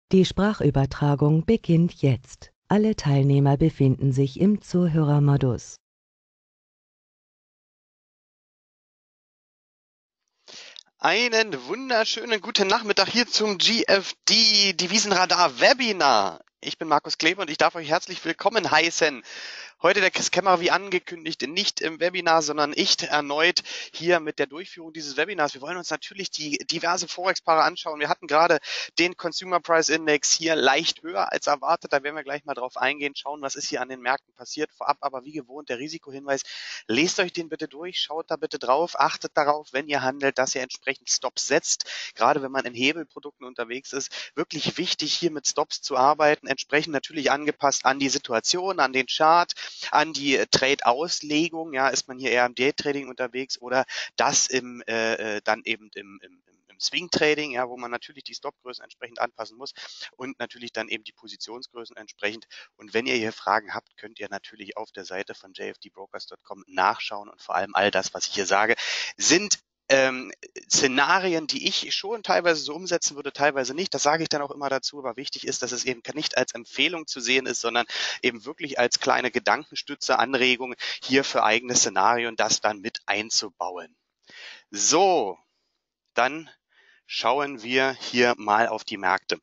Die Sprachübertragung beginnt jetzt. Alle Teilnehmer befinden sich im Zuhörermodus. Einen wunderschönen guten Nachmittag hier zum GFD Devisenradar Webinar. Ich bin Markus Klebe und ich darf euch herzlich willkommen heißen. Heute der Chris Kemmerer wie angekündigt, nicht im Webinar, sondern ich erneut hier mit der Durchführung dieses Webinars. Wir wollen uns natürlich die diverse Forex-Paare anschauen. Wir hatten gerade den Consumer Price Index hier leicht höher als erwartet. Da werden wir gleich mal drauf eingehen, schauen, was ist hier an den Märkten passiert. Vorab aber wie gewohnt der Risikohinweis. Lest euch den bitte durch, schaut da bitte drauf, achtet darauf, wenn ihr handelt, dass ihr entsprechend Stops setzt. Gerade wenn man in Hebelprodukten unterwegs ist, wirklich wichtig, hier mit Stops zu arbeiten, entsprechend natürlich angepasst an die Situation, an den Chart, an die Trade-Auslegung, ja, ist man hier eher im Day-Trading unterwegs oder das dann eben im Swing-Trading, ja, wo man natürlich die Stopgrößen entsprechend anpassen muss und natürlich dann eben die Positionsgrößen entsprechend. Und wenn ihr hier Fragen habt, könnt ihr natürlich auf der Seite von jfdbrokers.com nachschauen und vor allem all das, was ich hier sage, sind Szenarien, die ich schon teilweise so umsetzen würde, teilweise nicht. Das sage ich dann auch immer dazu, aber wichtig ist, dass es eben nicht als Empfehlung zu sehen ist, sondern eben wirklich als kleine Gedankenstütze, Anregung hier für eigene Szenarien das dann mit einzubauen. So, dann schauen wir hier mal auf die Märkte.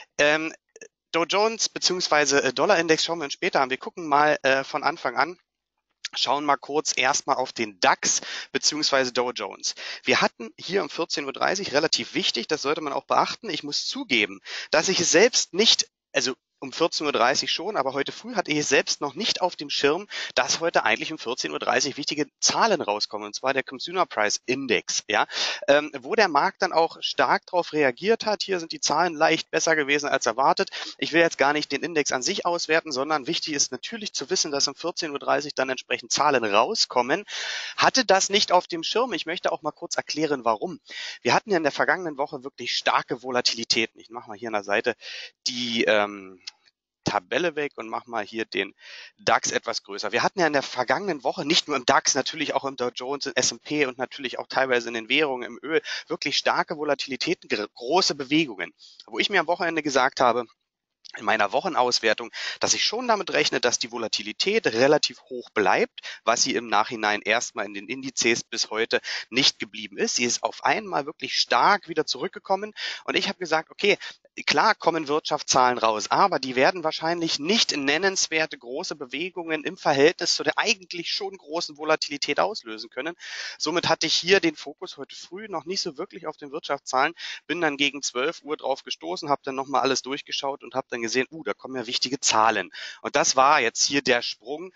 Dow Jones bzw. Dollarindex schauen wir uns später an. Wir gucken mal von Anfang an. Schauen mal kurz erstmal auf den DAX bzw. Dow Jones. Wir hatten hier um 14:30 Uhr relativ wichtig, das sollte man auch beachten. Ich muss zugeben, dass ich es selbst nicht, also um 14:30 Uhr schon, aber heute früh hatte ich es selbst noch nicht auf dem Schirm, dass heute eigentlich um 14:30 Uhr wichtige Zahlen rauskommen, und zwar der Consumer Price Index, ja, wo der Markt dann auch stark darauf reagiert hat. Hier sind die Zahlen leicht besser gewesen als erwartet. Ich will jetzt gar nicht den Index an sich auswerten, sondern wichtig ist natürlich zu wissen, dass um 14:30 Uhr dann entsprechend Zahlen rauskommen. Hatte das nicht auf dem Schirm. Ich möchte auch mal kurz erklären, warum. Wir hatten ja in der vergangenen Woche wirklich starke Volatilitäten. Ich mache mal hier an der Seite die Tabelle weg und mache mal hier den DAX etwas größer. Wir hatten ja in der vergangenen Woche nicht nur im DAX, natürlich auch im Dow Jones, im S&P und natürlich auch teilweise in den Währungen, im Öl, wirklich starke Volatilitäten, große Bewegungen. Wo ich mir am Wochenende gesagt habe, in meiner Wochenauswertung, dass ich schon damit rechne, dass die Volatilität relativ hoch bleibt, was sie im Nachhinein erstmal in den Indizes bis heute nicht geblieben ist. Sie ist auf einmal wirklich stark wieder zurückgekommen und ich habe gesagt, okay, klar kommen Wirtschaftszahlen raus, aber die werden wahrscheinlich nicht nennenswerte große Bewegungen im Verhältnis zu der eigentlich schon großen Volatilität auslösen können. Somit hatte ich hier den Fokus heute früh noch nicht so wirklich auf den Wirtschaftszahlen, bin dann gegen 12 Uhr drauf gestoßen, habe dann nochmal alles durchgeschaut und habe dann gesehen, da kommen ja wichtige Zahlen. Und das war jetzt hier der Sprung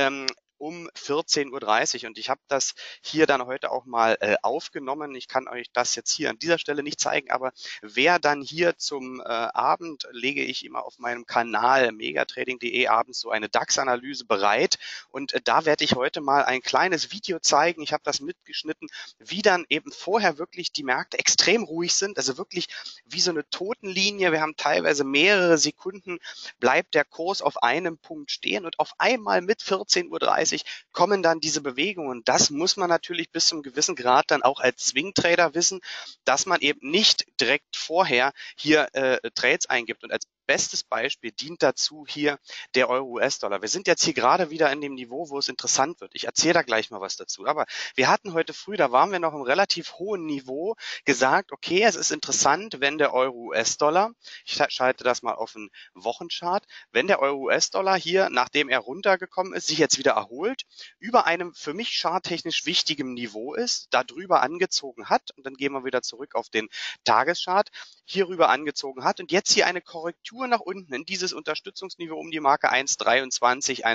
um 14:30 Uhr und ich habe das hier dann heute auch mal aufgenommen. Ich kann euch das jetzt hier an dieser Stelle nicht zeigen, aber wer dann hier zum Abend, lege ich immer auf meinem Kanal megatrading.de abends so eine DAX-Analyse bereit und da werde ich heute mal ein kleines Video zeigen. Ich habe das mitgeschnitten, wie dann eben vorher wirklich die Märkte extrem ruhig sind, also wirklich wie so eine Totenlinie. Wir haben teilweise mehrere Sekunden, bleibt der Kurs auf einem Punkt stehen und auf einmal mit 14:30 Uhr kommen dann diese Bewegungen. Das muss man natürlich bis zum gewissen Grad dann auch als Swing-Trader wissen, dass man eben nicht direkt vorher hier Trades eingibt. Und als bestes Beispiel dient dazu hier der Euro-US-Dollar. Wir sind jetzt hier gerade wieder in dem Niveau, wo es interessant wird. Ich erzähle da gleich mal was dazu. Aber wir hatten heute früh, da waren wir noch im relativ hohen Niveau, gesagt, okay, es ist interessant, wenn der Euro-US-Dollar, ich schalte das mal auf den Wochenchart, wenn der Euro-US-Dollar hier, nachdem er runtergekommen ist, sich jetzt wieder erholt, über einem für mich charttechnisch wichtigen Niveau ist, darüber angezogen hat, und dann gehen wir wieder zurück auf den Tageschart, hierüber angezogen hat und jetzt hier eine Korrektur nach unten in dieses Unterstützungsniveau um die Marke 1,23,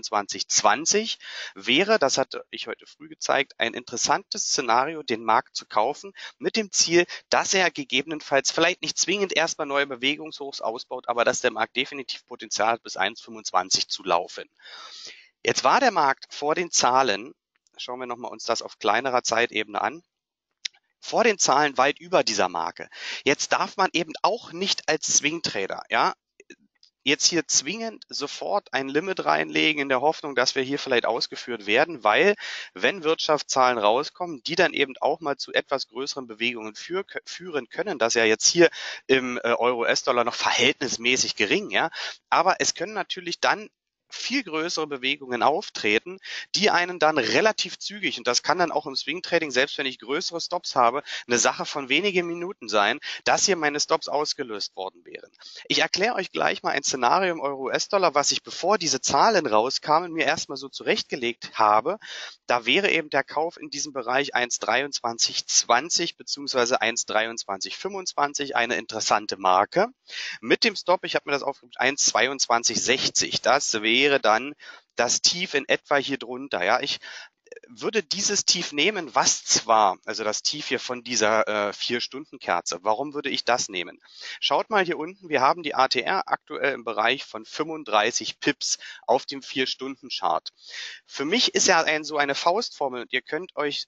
1,2320 wäre, das hatte ich heute früh gezeigt, ein interessantes Szenario, den Markt zu kaufen, mit dem Ziel, dass er gegebenenfalls vielleicht nicht zwingend erstmal neue Bewegungshochs ausbaut, aber dass der Markt definitiv Potenzial hat, bis 1,25 zu laufen. Jetzt war der Markt vor den Zahlen, schauen wir nochmal uns das auf kleinerer Zeitebene an, vor den Zahlen weit über dieser Marke. Jetzt darf man eben auch nicht als Swing-Trader, ja, jetzt hier zwingend sofort ein Limit reinlegen in der Hoffnung, dass wir hier vielleicht ausgeführt werden, weil wenn Wirtschaftszahlen rauskommen, die dann eben auch mal zu etwas größeren Bewegungen führen können, das ist ja jetzt hier im Euro-US-Dollar noch verhältnismäßig gering, ja, aber es können natürlich dann viel größere Bewegungen auftreten, die einen dann relativ zügig, und das kann dann auch im Swing Trading, selbst wenn ich größere Stops habe, eine Sache von wenigen Minuten sein, dass hier meine Stops ausgelöst worden wären. Ich erkläre euch gleich mal ein Szenario im Euro-US-Dollar, was ich, bevor diese Zahlen rauskamen, mir erstmal so zurechtgelegt habe. Da wäre eben der Kauf in diesem Bereich 1,2320 bzw. 1,2325 eine interessante Marke. Mit dem Stop, ich habe mir das aufgeschrieben, 1,2260. Das wäre dann das Tief in etwa hier drunter. Ja, ich würde dieses Tief nehmen, was zwar, also das Tief hier von dieser 4-Stunden-Kerze, warum würde ich das nehmen? Schaut mal hier unten, wir haben die ATR aktuell im Bereich von 35 Pips auf dem 4-Stunden-Chart. Für mich ist ja so eine Faustformel, und ihr könnt euch,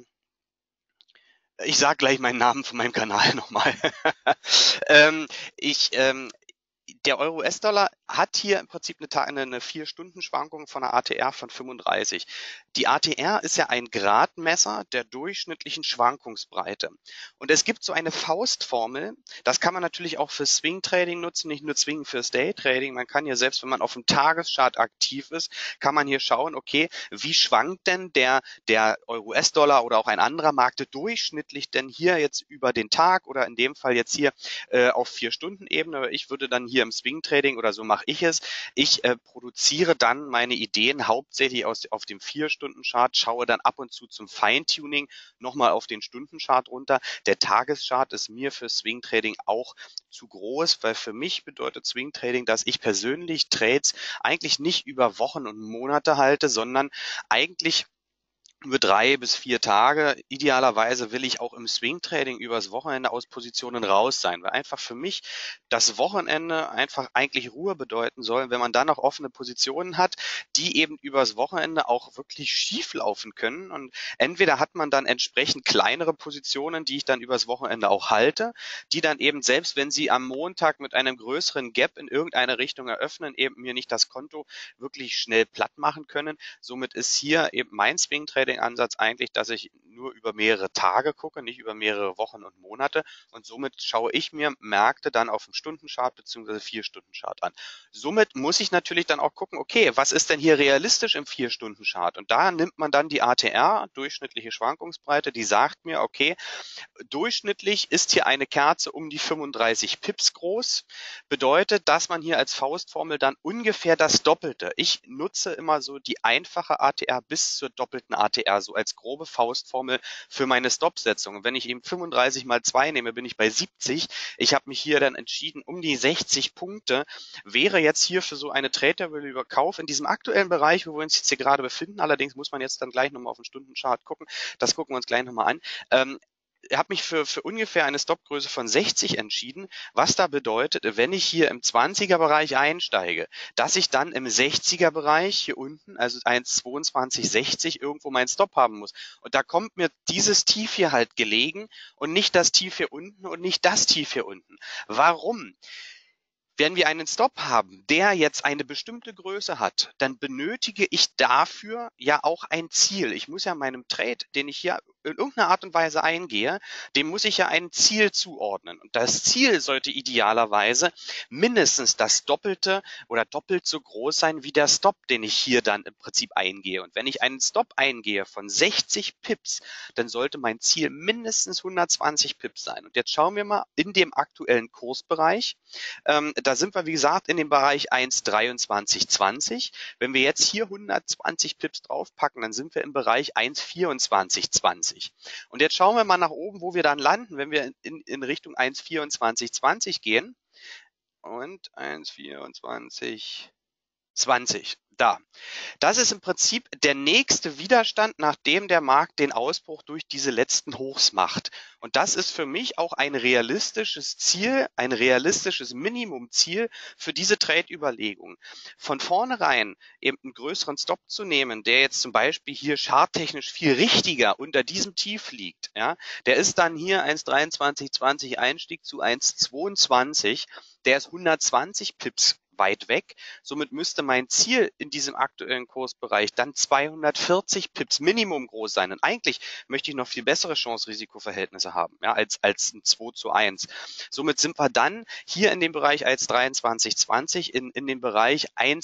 ich sage gleich meinen Namen von meinem Kanal nochmal. ähm, ich, der Euro-US-Dollar hat hier im Prinzip eine 4-Stunden-Schwankung von einer ATR von 35. Die ATR ist ja ein Gradmesser der durchschnittlichen Schwankungsbreite. Und es gibt so eine Faustformel, das kann man natürlich auch für Swing-Trading nutzen, nicht nur zwingend fürs Day-Trading. Man kann hier, selbst wenn man auf dem Tageschart aktiv ist, kann man hier schauen, okay, wie schwankt denn der Euro-US-Dollar oder auch ein anderer Markt durchschnittlich denn hier jetzt über den Tag oder in dem Fall jetzt hier auf 4-Stunden-Ebene. Ich würde dann hier im Swing-Trading, oder so mache ich es, ich produziere dann meine Ideen hauptsächlich auf dem 4-Stunden-Chart, schaue dann ab und zu zum Feintuning nochmal auf den Stundenchart runter. Der Tageschart ist mir für Swing-Trading auch zu groß, weil für mich bedeutet Swing-Trading, dass ich persönlich Trades eigentlich nicht über Wochen und Monate halte, sondern eigentlich über 3 bis 4 Tage. Idealerweise will ich auch im Swing-Trading übers Wochenende aus Positionen raus sein, weil einfach für mich das Wochenende einfach eigentlich Ruhe bedeuten soll, wenn man dann noch offene Positionen hat, die eben übers Wochenende auch wirklich schief laufen können. Und entweder hat man dann entsprechend kleinere Positionen, die ich dann übers Wochenende auch halte, die dann eben, selbst wenn sie am Montag mit einem größeren Gap in irgendeine Richtung eröffnen, eben mir nicht das Konto wirklich schnell platt machen können. Somit ist hier eben mein Swing-Trading-Ansatz eigentlich, dass ich nur über mehrere Tage gucke, nicht über mehrere Wochen und Monate. Und somit schaue ich mir Märkte dann auf dem Stundenchart bzw. 4-Stunden-Chart an. Somit muss ich natürlich dann auch gucken, okay, was ist denn hier realistisch im 4-Stunden-Chart? Und da nimmt man dann die ATR, durchschnittliche Schwankungsbreite, die sagt mir, okay, durchschnittlich ist hier eine Kerze um die 35 Pips groß, bedeutet, dass man hier als Faustformel dann ungefähr das Doppelte. Ich nutze immer so die einfache ATR bis zur doppelten ATR, so als grobe Faustformel für meine Stopsetzung. Und wenn ich eben 35 mal 2 nehme, bin ich bei 70. Ich habe mich hier dann entschieden, um die 60 Punkte wäre jetzt hier für so eine Trade-Value Kauf in diesem aktuellen Bereich, wo wir uns jetzt hier gerade befinden. Allerdings muss man jetzt dann gleich nochmal auf den Stundenchart gucken. Das gucken wir uns gleich nochmal an. Habe mich für ungefähr eine Stopgröße von 60 entschieden, was da bedeutet, wenn ich hier im 20er-Bereich einsteige, dass ich dann im 60er-Bereich hier unten, also 1,2260, irgendwo meinen Stop haben muss. Und da kommt mir dieses Tief hier halt gelegen und nicht das Tief hier unten und nicht das Tief hier unten. Warum? Wenn wir einen Stop haben, der jetzt eine bestimmte Größe hat, dann benötige ich dafür ja auch ein Ziel. Ich muss ja meinem Trade, den ich hier in irgendeiner Art und Weise eingehe, dem muss ich ja ein Ziel zuordnen. Und das Ziel sollte idealerweise mindestens das Doppelte oder doppelt so groß sein wie der Stop, den ich hier dann im Prinzip eingehe. Und wenn ich einen Stop eingehe von 60 Pips, dann sollte mein Ziel mindestens 120 Pips sein. Und jetzt schauen wir mal in dem aktuellen Kursbereich. Da sind wir, wie gesagt, in dem Bereich 1,2320. Wenn wir jetzt hier 120 Pips draufpacken, dann sind wir im Bereich 1,2420. Und jetzt schauen wir mal nach oben, wo wir dann landen, wenn wir in Richtung 1,2420 gehen. Und 1,2420. Da. Das ist im Prinzip der nächste Widerstand, nachdem der Markt den Ausbruch durch diese letzten Hochs macht. Und das ist für mich auch ein realistisches Ziel, ein realistisches Minimumziel für diese Trade-Überlegung. Von vornherein eben einen größeren Stop zu nehmen, der jetzt zum Beispiel hier charttechnisch viel richtiger unter diesem Tief liegt. Ja, der ist dann hier 1,2320 Einstieg zu 1,22. Der ist 120 Pips weit weg. Somit müsste mein Ziel in diesem aktuellen Kursbereich dann 240 Pips Minimum groß sein. Und eigentlich möchte ich noch viel bessere Chance-Risiko-Verhältnisse haben, ja, als ein 2:1. Somit sind wir dann hier in dem Bereich 1,2320 in dem Bereich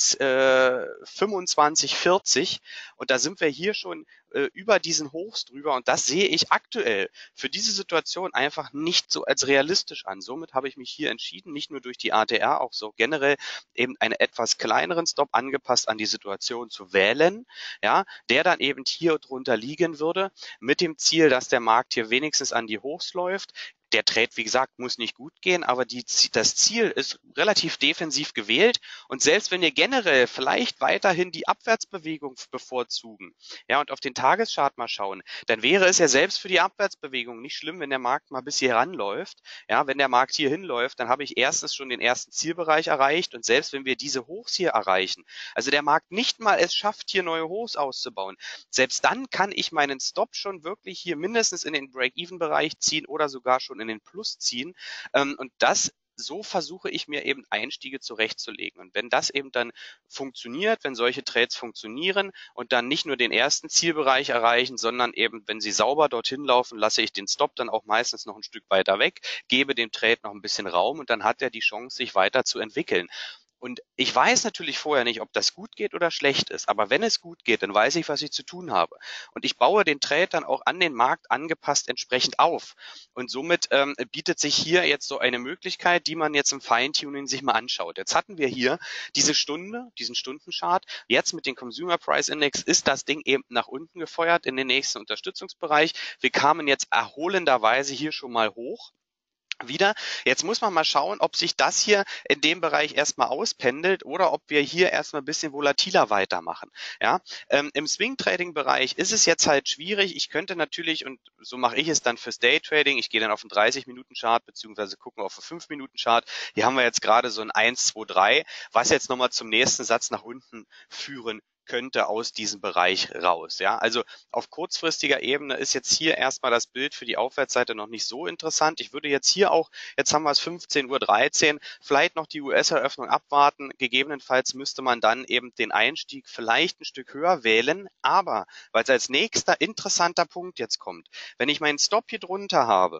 1,2540 und da sind wir hier schon über diesen Hochs drüber und das sehe ich aktuell für diese Situation einfach nicht so als realistisch an. Somit habe ich mich hier entschieden, nicht nur durch die ATR, auch so generell eben einen etwas kleineren Stop angepasst an die Situation zu wählen, ja, der dann eben hier drunter liegen würde, mit dem Ziel, dass der Markt hier wenigstens an die Hochs läuft. Der Trade, wie gesagt, muss nicht gut gehen, aber das Ziel ist relativ defensiv gewählt und selbst wenn wir generell vielleicht weiterhin die Abwärtsbewegung bevorzugen, ja, und auf den Tageschart mal schauen, dann wäre es ja selbst für die Abwärtsbewegung nicht schlimm, wenn der Markt mal bis hier ranläuft. Ja, wenn der Markt hier hinläuft, dann habe ich erstens schon den ersten Zielbereich erreicht und selbst wenn wir diese Hochs hier erreichen, also der Markt nicht mal es schafft, hier neue Hochs auszubauen, selbst dann kann ich meinen Stop schon wirklich hier mindestens in den Break-Even-Bereich ziehen oder sogar schon in den Plus ziehen. Und so versuche ich mir eben Einstiege zurechtzulegen. Und wenn das eben dann funktioniert, wenn solche Trades funktionieren und dann nicht nur den ersten Zielbereich erreichen, sondern eben, wenn sie sauber dorthin laufen, lasse ich den Stop dann auch meistens noch ein Stück weiter weg, gebe dem Trade noch ein bisschen Raum und dann hat er die Chance, sich weiter zu entwickeln. Und ich weiß natürlich vorher nicht, ob das gut geht oder schlecht ist. Aber wenn es gut geht, dann weiß ich, was ich zu tun habe. Und ich baue den Trade dann auch an den Markt angepasst entsprechend auf. Und somit bietet sich hier jetzt so eine Möglichkeit, die man jetzt im Feintuning sich mal anschaut. Jetzt hatten wir hier diese Stunde, diesen Stundenchart. Jetzt mit dem Consumer Price Index ist das Ding eben nach unten gefeuert in den nächsten Unterstützungsbereich. Wir kamen jetzt erholenderweise hier schon mal hoch. Wieder. Jetzt muss man mal schauen, ob sich das hier in dem Bereich erstmal auspendelt oder ob wir hier erstmal ein bisschen volatiler weitermachen. Ja, im Swing-Trading-Bereich ist es jetzt halt schwierig. Ich könnte natürlich, und so mache ich es dann fürs Day-Trading, ich gehe dann auf den 30-Minuten-Chart beziehungsweise gucken auf den 5-Minuten-Chart. Hier haben wir jetzt gerade so ein 1, 2, 3, was jetzt nochmal zum nächsten Satz nach unten führen könnte aus diesem Bereich raus. Ja, also auf kurzfristiger Ebene ist jetzt hier erstmal das Bild für die Aufwärtsseite noch nicht so interessant. Ich würde jetzt hier auch, jetzt haben wir es 15:13 Uhr, vielleicht noch die US-Eröffnung abwarten. Gegebenenfalls müsste man dann eben den Einstieg vielleicht ein Stück höher wählen, aber weil es als nächster interessanter Punkt jetzt kommt, wenn ich meinen Stop hier drunter habe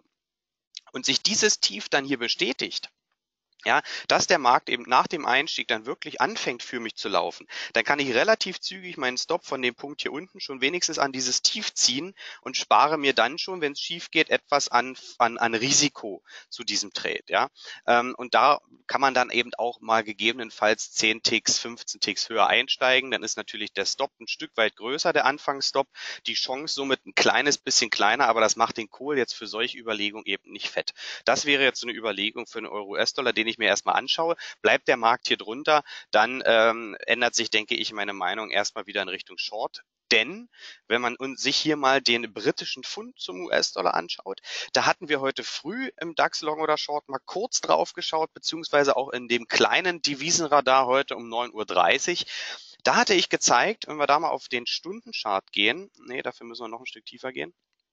und sich dieses Tief dann hier bestätigt, ja, dass der Markt eben nach dem Einstieg dann wirklich anfängt für mich zu laufen, dann kann ich relativ zügig meinen Stop von dem Punkt hier unten schon wenigstens an dieses Tief ziehen und spare mir dann schon, wenn es schief geht, etwas an Risiko zu diesem Trade. Ja, und da kann man dann eben auch mal gegebenenfalls 10 Ticks, 15 Ticks höher einsteigen. Dann ist natürlich der Stop ein Stück weit größer, der Anfangsstop, die Chance somit ein kleines bisschen kleiner, aber das macht den Kohl jetzt für solche Überlegungen eben nicht fett. Das wäre jetzt so eine Überlegung für einen Euro-US-Dollar, den ich mir erstmal anschaue. Bleibt der Markt hier drunter, dann ändert sich, denke ich, meine Meinung erstmal wieder in Richtung Short. Denn wenn man sich hier mal den britischen Pfund zum US-Dollar anschaut, da hatten wir heute früh im DAX Long oder Short mal kurz drauf geschaut, beziehungsweise auch in dem kleinen Devisenradar heute um 9:30 Uhr. Da hatte ich gezeigt, wenn wir da mal auf den Stundenchart gehen, nee, dafür müssen wir noch ein Stück tiefer gehen.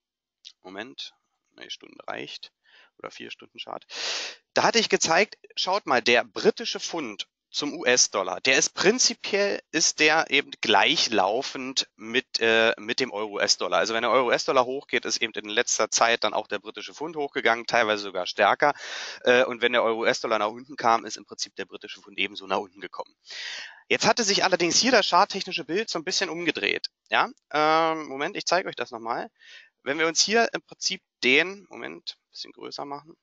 Moment, eine Stunde reicht. Oder 4-Stunden-Chart. Da hatte ich gezeigt, schaut mal, der britische Pfund zum US-Dollar, der ist prinzipiell, ist der eben gleichlaufend mit dem Euro-US-Dollar. Also wenn der Euro-US-Dollar hochgeht, ist eben in letzter Zeit dann auch der britische Pfund hochgegangen, teilweise sogar stärker. Und wenn der Euro-US-Dollar nach unten kam, ist im Prinzip der britische Pfund ebenso nach unten gekommen. Jetzt hatte sich allerdings hier das charttechnische Bild so ein bisschen umgedreht. Ja, Moment, ich zeige euch das nochmal. Wenn wir uns hier im Prinzip Moment, ein bisschen größer machen.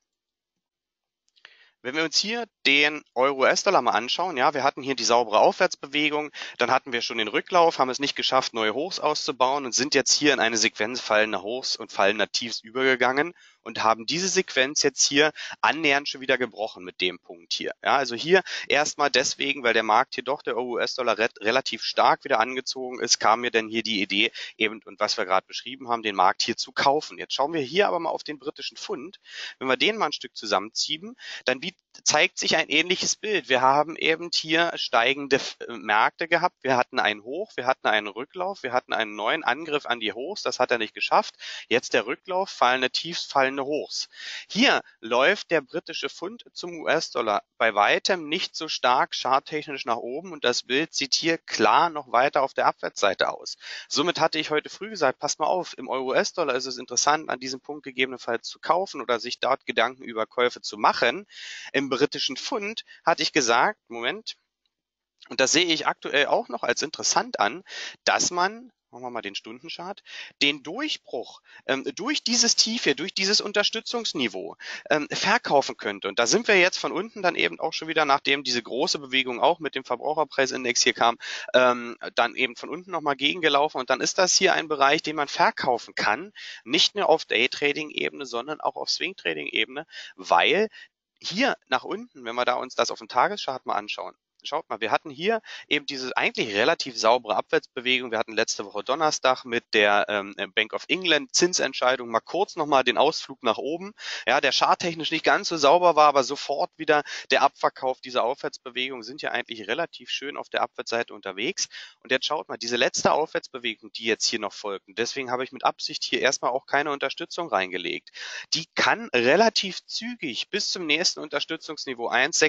Wenn wir uns hier den Euro-US-Dollar mal anschauen, ja, wir hatten hier die saubere Aufwärtsbewegung, dann hatten wir schon den Rücklauf, haben es nicht geschafft, neue Hochs auszubauen und sind jetzt hier in eine Sequenz fallender Hochs und fallender Tiefs übergegangen und haben diese Sequenz jetzt hier annähernd schon wieder gebrochen mit dem Punkt hier. Ja, also hier erstmal deswegen, weil der Markt hier doch, der Euro-US-Dollar relativ stark wieder angezogen ist, kam mir dann hier die Idee eben, und was wir gerade beschrieben haben, den Markt hier zu kaufen. Jetzt schauen wir hier aber mal auf den britischen Pfund. Wenn wir den mal ein Stück zusammenziehen, dann zeigt sich ein ähnliches Bild. Wir haben eben hier steigende Märkte gehabt. Wir hatten einen Hoch, wir hatten einen Rücklauf, wir hatten einen neuen Angriff an die Hochs. Das hat er nicht geschafft. Jetzt der Rücklauf, fallende Tiefs, fallende fallende Hochs. Hier läuft der britische Pfund zum US-Dollar bei weitem nicht so stark charttechnisch nach oben und das Bild sieht hier klar noch weiter auf der Abwärtsseite aus. Somit hatte ich heute früh gesagt, passt mal auf, im Euro-US-Dollar ist es interessant, an diesem Punkt gegebenenfalls zu kaufen oder sich dort Gedanken über Käufe zu machen. Im britischen Pfund hatte ich gesagt, Moment, und das sehe ich aktuell auch noch als interessant an, dass man, machen wir mal den Stundenchart, den Durchbruch durch dieses Tief hier, durch dieses Unterstützungsniveau verkaufen könnte. Und da sind wir jetzt von unten dann eben auch schon wieder, nachdem diese große Bewegung auch mit dem Verbraucherpreisindex hier kam, dann eben von unten nochmal gegengelaufen. Und dann ist das hier ein Bereich, den man verkaufen kann, nicht nur auf Daytrading-Ebene, sondern auch auf Swing-Trading-Ebene, weil hier nach unten, wenn wir da uns das auf dem Tageschart mal anschauen, schaut mal, wir hatten hier eben diese eigentlich relativ saubere Abwärtsbewegung. Wir hatten letzte Woche Donnerstag mit der Bank of England Zinsentscheidung mal kurz nochmal den Ausflug nach oben. Ja, der charttechnisch nicht ganz so sauber war, aber sofort wieder der Abverkauf dieser Aufwärtsbewegung, sind ja eigentlich relativ schön auf der Abwärtsseite unterwegs. Und jetzt schaut mal, diese letzte Aufwärtsbewegung, die jetzt hier noch folgt, und deswegen habe ich mit Absicht hier erstmal auch keine Unterstützung reingelegt, die kann relativ zügig bis zum nächsten Unterstützungsniveau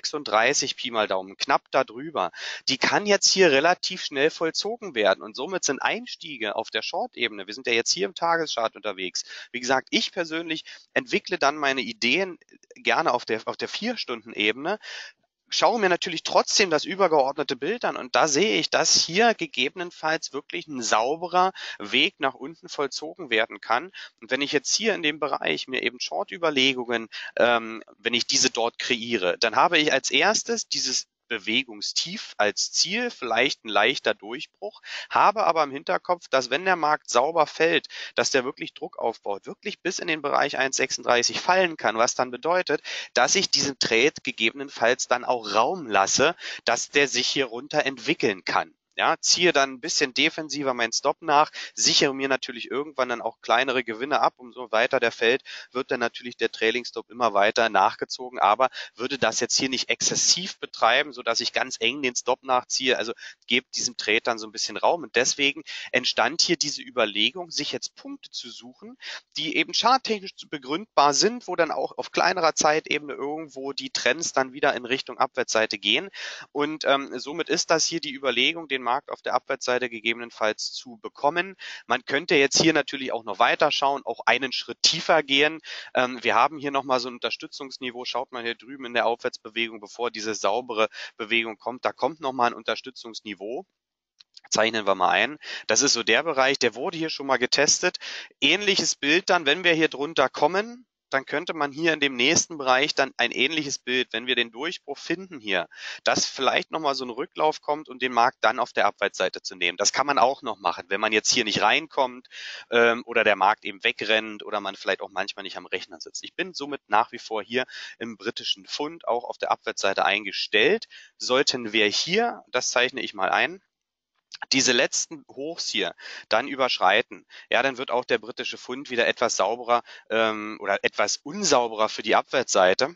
1,36 Pi mal Daumen, knapp darüber, die kann jetzt hier relativ schnell vollzogen werden und somit sind Einstiege auf der Short-Ebene, wir sind ja jetzt hier im Tageschart unterwegs, wie gesagt, ich persönlich entwickle dann meine Ideen gerne auf der 4-Stunden-Ebene, schaue mir natürlich trotzdem das übergeordnete Bild an und da sehe ich, dass hier gegebenenfalls wirklich ein sauberer Weg nach unten vollzogen werden kann. Und wenn ich jetzt hier in dem Bereich mir eben Short-Überlegungen, wenn ich diese dort kreiere, dann habe ich als erstes dieses Bewegungstief als Ziel, vielleicht ein leichter Durchbruch, habe aber im Hinterkopf, dass wenn der Markt sauber fällt, dass der wirklich Druck aufbaut, wirklich bis in den Bereich 1,36 fallen kann, was dann bedeutet, dass ich diesen Trade gegebenenfalls dann auch Raum lasse, dass der sich hier runter entwickeln kann. Ja, ziehe dann ein bisschen defensiver meinen Stop nach, sichere mir natürlich irgendwann dann auch kleinere Gewinne ab. Umso weiter der fällt, wird dann natürlich der Trailing Stop immer weiter nachgezogen, aber würde das jetzt hier nicht exzessiv betreiben, sodass ich ganz eng den Stop nachziehe. Also gebe diesem Trade dann so ein bisschen Raum und deswegen entstand hier diese Überlegung, sich jetzt Punkte zu suchen, die eben charttechnisch begründbar sind, wo dann auch auf kleinerer Zeitebene irgendwo die Trends dann wieder in Richtung Abwärtsseite gehen. Und somit ist das hier die Überlegung, den Markt auf der Abwärtsseite gegebenenfalls zu bekommen. Man könnte jetzt hier natürlich auch noch weiter schauen, auch einen Schritt tiefer gehen. Wir haben hier nochmal so ein Unterstützungsniveau. Schaut mal hier drüben in der Aufwärtsbewegung, bevor diese saubere Bewegung kommt. Da kommt nochmal ein Unterstützungsniveau. Zeichnen wir mal ein. Das ist so der Bereich, der wurde hier schon mal getestet. Ähnliches Bild dann, wenn wir hier drunter kommen, dann könnte man hier in dem nächsten Bereich dann ein ähnliches Bild, wenn wir den Durchbruch finden hier, dass vielleicht nochmal so ein Rücklauf kommt und den Markt dann auf der Abwärtsseite zu nehmen. Das kann man auch noch machen, wenn man jetzt hier nicht reinkommt oder der Markt eben wegrennt oder man vielleicht auch manchmal nicht am Rechner sitzt. Ich bin somit nach wie vor hier im britischen Pfund auch auf der Abwärtsseite eingestellt. Sollten wir hier, das zeichne ich mal ein, diese letzten Hochs hier dann überschreiten, ja, dann wird auch der britische Pfund wieder etwas sauberer oder etwas unsauberer für die Abwärtsseite.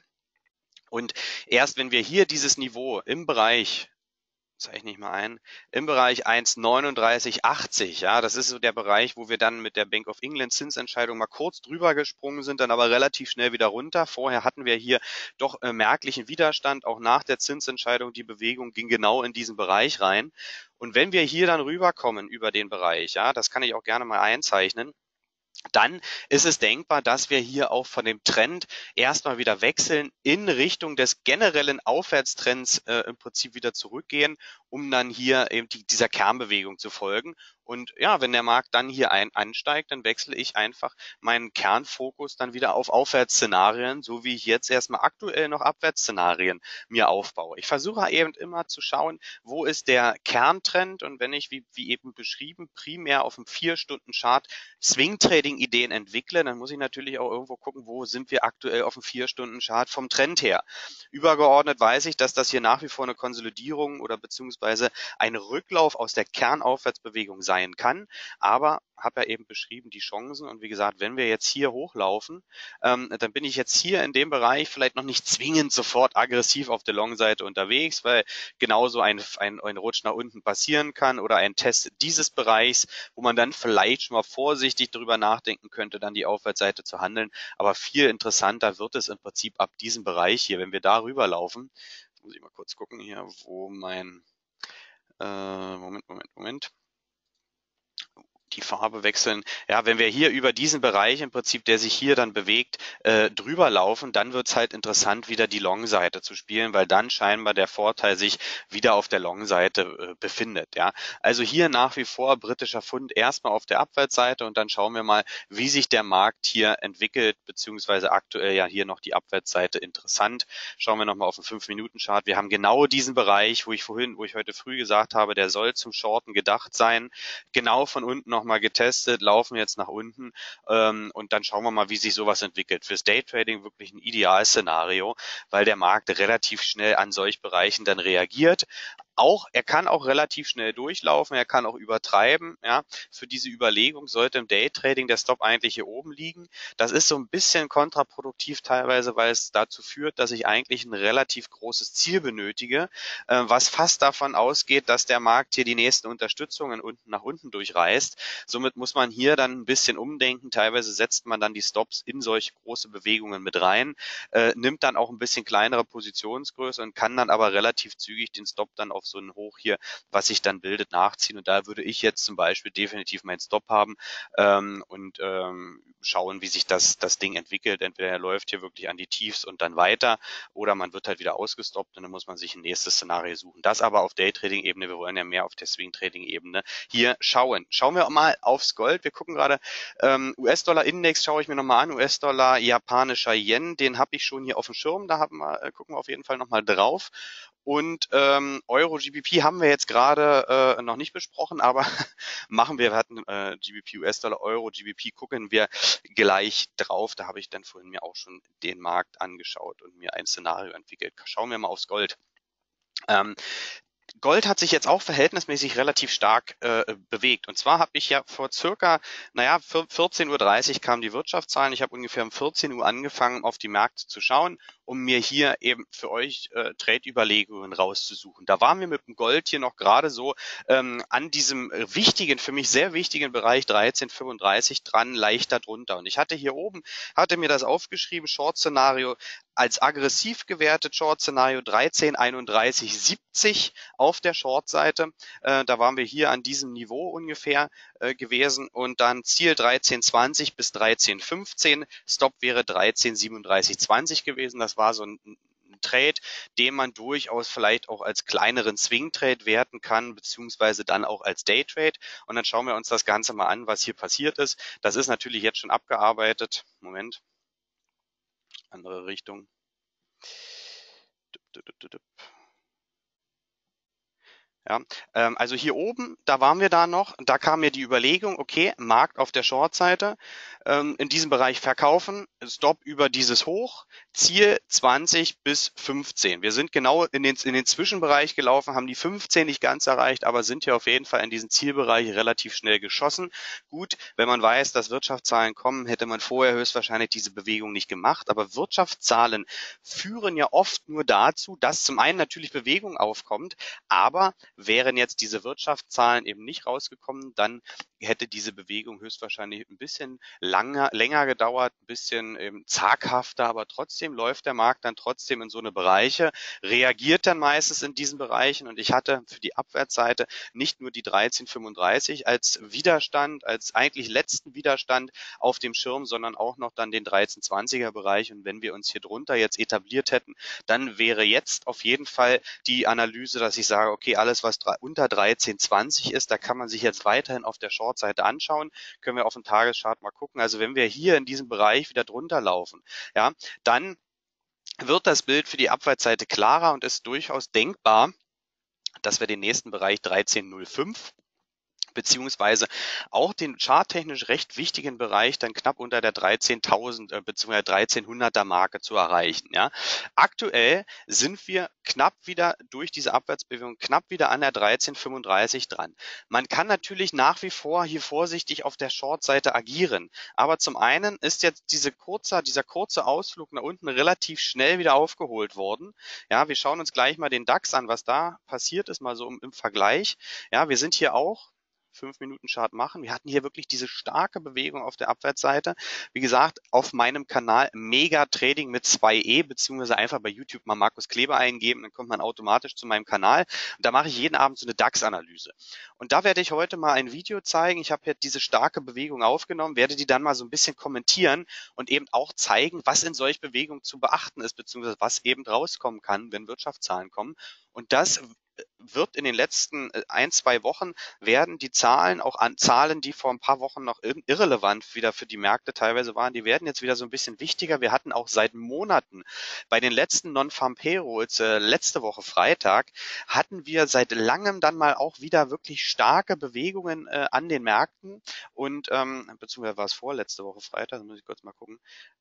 Und erst wenn wir hier dieses Niveau im Bereich, zeichne ich mal ein, im Bereich 1,3980, ja, das ist so der Bereich, wo wir dann mit der Bank of England Zinsentscheidung mal kurz drüber gesprungen sind, dann aber relativ schnell wieder runter. Vorher hatten wir hier doch merklichen Widerstand, auch nach der Zinsentscheidung, die Bewegung ging genau in diesen Bereich rein. Und wenn wir hier dann rüberkommen über den Bereich, ja, das kann ich auch gerne mal einzeichnen, dann ist es denkbar, dass wir hier auch von dem Trend erstmal wieder wechseln in Richtung des generellen Aufwärtstrends im Prinzip wieder zurückgehen, um dann hier eben dieser Kernbewegung zu folgen. Und ja, wenn der Markt dann hier ansteigt, dann wechsle ich einfach meinen Kernfokus dann wieder auf Aufwärtsszenarien, so wie ich jetzt erstmal aktuell noch Abwärtsszenarien mir aufbaue. Ich versuche eben immer zu schauen, wo ist der Kerntrend und wenn ich, wie eben beschrieben, primär auf dem 4-Stunden-Chart Swing-Trading-Ideen entwickle, dann muss ich natürlich auch irgendwo gucken, wo sind wir aktuell auf dem 4-Stunden-Chart vom Trend her. Übergeordnet weiß ich, dass das hier nach wie vor eine Konsolidierung oder beziehungsweise ein Rücklauf aus der Kernaufwärtsbewegung sein sein kann, aber habe ja eben beschrieben die Chancen und wie gesagt, wenn wir jetzt hier hochlaufen, dann bin ich jetzt hier in dem Bereich vielleicht noch nicht zwingend sofort aggressiv auf der Long-Seite unterwegs, weil genauso ein Rutsch nach unten passieren kann oder ein Test dieses Bereichs, wo man dann vielleicht schon mal vorsichtig darüber nachdenken könnte, dann die Aufwärtsseite zu handeln. Aber viel interessanter wird es im Prinzip ab diesem Bereich hier, wenn wir da rüberlaufen. Jetzt muss ich mal kurz gucken hier, wo mein Moment. Die Farbe wechseln. Ja, wenn wir hier über diesen Bereich im Prinzip, der sich hier dann bewegt, drüber laufen, dann wird's halt interessant, wieder die Long-Seite zu spielen, weil dann scheinbar der Vorteil sich wieder auf der Long-Seite befindet. Ja, also hier nach wie vor britischer Pfund erstmal auf der Abwärtsseite und dann schauen wir mal, wie sich der Markt hier entwickelt, beziehungsweise aktuell ja hier noch die Abwärtsseite interessant. Schauen wir nochmal auf den 5-Minuten-Chart. Wir haben genau diesen Bereich, wo ich heute früh gesagt habe, der soll zum Shorten gedacht sein. Genau von unten nochmal getestet, laufen jetzt nach unten und dann schauen wir mal, wie sich sowas entwickelt. Fürs Daytrading wirklich ein Idealszenario, weil der Markt relativ schnell an solch Bereichen dann reagiert. Er kann auch relativ schnell durchlaufen, er kann auch übertreiben. Ja. Für diese Überlegung sollte im Daytrading der Stop eigentlich hier oben liegen. Das ist so ein bisschen kontraproduktiv teilweise, weil es dazu führt, dass ich eigentlich ein relativ großes Ziel benötige, was fast davon ausgeht, dass der Markt hier die nächsten Unterstützungen unten nach unten durchreißt. Somit muss man hier dann ein bisschen umdenken. Teilweise setzt man dann die Stops in solche große Bewegungen mit rein, nimmt dann auch ein bisschen kleinere Positionsgröße und kann dann aber relativ zügig den Stop dann auf so ein Hoch hier, was sich dann bildet, nachziehen. Und da würde ich jetzt zum Beispiel definitiv meinen Stop haben und schauen, wie sich das Ding entwickelt. Entweder er läuft hier wirklich an die Tiefs und dann weiter oder man wird halt wieder ausgestoppt und dann muss man sich ein nächstes Szenario suchen. Das aber auf Daytrading-Ebene, wir wollen ja mehr auf der Swing-Trading-Ebene hier schauen. Schauen wir mal aufs Gold. Wir gucken gerade US-Dollar-Index, schaue ich mir nochmal an. US-Dollar, japanischer Yen, den habe ich schon hier auf dem Schirm. Da gucken wir auf jeden Fall nochmal drauf. Und Euro GBP haben wir jetzt gerade noch nicht besprochen, aber machen wir. Wir hatten GBP, US-Dollar, Euro, GBP, gucken wir gleich drauf. Da habe ich dann vorhin mir auch schon den Markt angeschaut und mir ein Szenario entwickelt. Schauen wir mal aufs Gold. Gold hat sich jetzt auch verhältnismäßig relativ stark bewegt. Und zwar habe ich ja vor circa, 14:30 Uhr kamen die Wirtschaftszahlen. Ich habe ungefähr um 14 Uhr angefangen, auf die Märkte zu schauen, um mir hier eben für euch Trade-Überlegungen rauszusuchen. Da waren wir mit dem Gold hier noch gerade so an diesem wichtigen, für mich sehr wichtigen Bereich 13,35 dran, leicht darunter. Und ich hatte hier oben, hatte mir das aufgeschrieben, Short-Szenario als aggressiv gewertet, Short-Szenario 13,31,70 auf der Short-Seite. Da waren wir hier an diesem Niveau ungefähr gewesen und dann Ziel 13,20 bis 13,15. Stop wäre 13,37,20 gewesen. Das war so ein Trade, den man durchaus vielleicht auch als kleineren Swing-Trade werten kann, beziehungsweise dann auch als Day-Trade. Und dann schauen wir uns das Ganze mal an, was hier passiert ist. Das ist natürlich jetzt schon abgearbeitet. Moment. Andere Richtung. Ja, also hier oben, da waren wir da noch, da kam mir die Überlegung, okay, Markt auf der Short-Seite, in diesem Bereich verkaufen, Stop über dieses Hoch, Ziel 20 bis 15. Wir sind genau in den Zwischenbereich gelaufen, haben die 15 nicht ganz erreicht, aber sind hier auf jeden Fall in diesen Zielbereich relativ schnell geschossen. Gut, wenn man weiß, dass Wirtschaftszahlen kommen, hätte man vorher höchstwahrscheinlich diese Bewegung nicht gemacht, aber Wirtschaftszahlen führen ja oft nur dazu, dass zum einen natürlich Bewegung aufkommt, aber wären jetzt diese Wirtschaftszahlen eben nicht rausgekommen, dann hätte diese Bewegung höchstwahrscheinlich ein bisschen länger gedauert, ein bisschen zaghafter, aber trotzdem läuft der Markt dann trotzdem in so eine Bereiche, reagiert dann meistens in diesen Bereichen und ich hatte für die Abwärtsseite nicht nur die 13,35 als Widerstand, als eigentlich letzten Widerstand auf dem Schirm, sondern auch noch dann den 13,20er Bereich und wenn wir uns hier drunter jetzt etabliert hätten, dann wäre jetzt auf jeden Fall die Analyse, dass ich sage, okay, alles was unter 13,20 ist, da kann man sich jetzt weiterhin auf der Short-Seite anschauen, können wir auf dem Tageschart mal gucken. Also wenn wir hier in diesem Bereich wieder drunter laufen, ja, dann wird das Bild für die Abwärtsseite klarer und ist durchaus denkbar, dass wir den nächsten Bereich 13,05 beziehungsweise auch den charttechnisch recht wichtigen Bereich dann knapp unter der 13.000 bzw. 1300er Marke zu erreichen. Ja. Aktuell sind wir knapp wieder durch diese Abwärtsbewegung knapp wieder an der 1335 dran. Man kann natürlich nach wie vor hier vorsichtig auf der Short-Seite agieren, aber zum einen ist jetzt dieser kurze Ausflug nach unten relativ schnell wieder aufgeholt worden. Ja, wir schauen uns gleich mal den DAX an, was da passiert ist, mal so im Vergleich. Ja, wir sind hier auch 5-Minuten-Chart machen. Wir hatten hier wirklich diese starke Bewegung auf der Abwärtsseite. Wie gesagt, auf meinem Kanal Mega Trading mit 2E, beziehungsweise einfach bei YouTube mal Markus Kleber eingeben, dann kommt man automatisch zu meinem Kanal. Und da mache ich jeden Abend so eine DAX-Analyse. Und da werde ich heute mal ein Video zeigen. Ich habe jetzt diese starke Bewegung aufgenommen, werde die dann mal so ein bisschen kommentieren und eben auch zeigen, was in solch Bewegungen zu beachten ist, beziehungsweise was eben rauskommen kann, wenn Wirtschaftszahlen kommen. Und das wird in den letzten 1-2 Wochen werden die Zahlen, auch an Zahlen, die vor ein paar Wochen noch irrelevant wieder für die Märkte teilweise waren, die werden jetzt wieder so ein bisschen wichtiger. Wir hatten auch seit Monaten bei den letzten Non-Farm Payrolls, letzte Woche Freitag, hatten wir seit langem dann mal auch wieder wirklich starke Bewegungen an den Märkten und beziehungsweise war es vorletzte Woche Freitag, muss ich kurz mal gucken.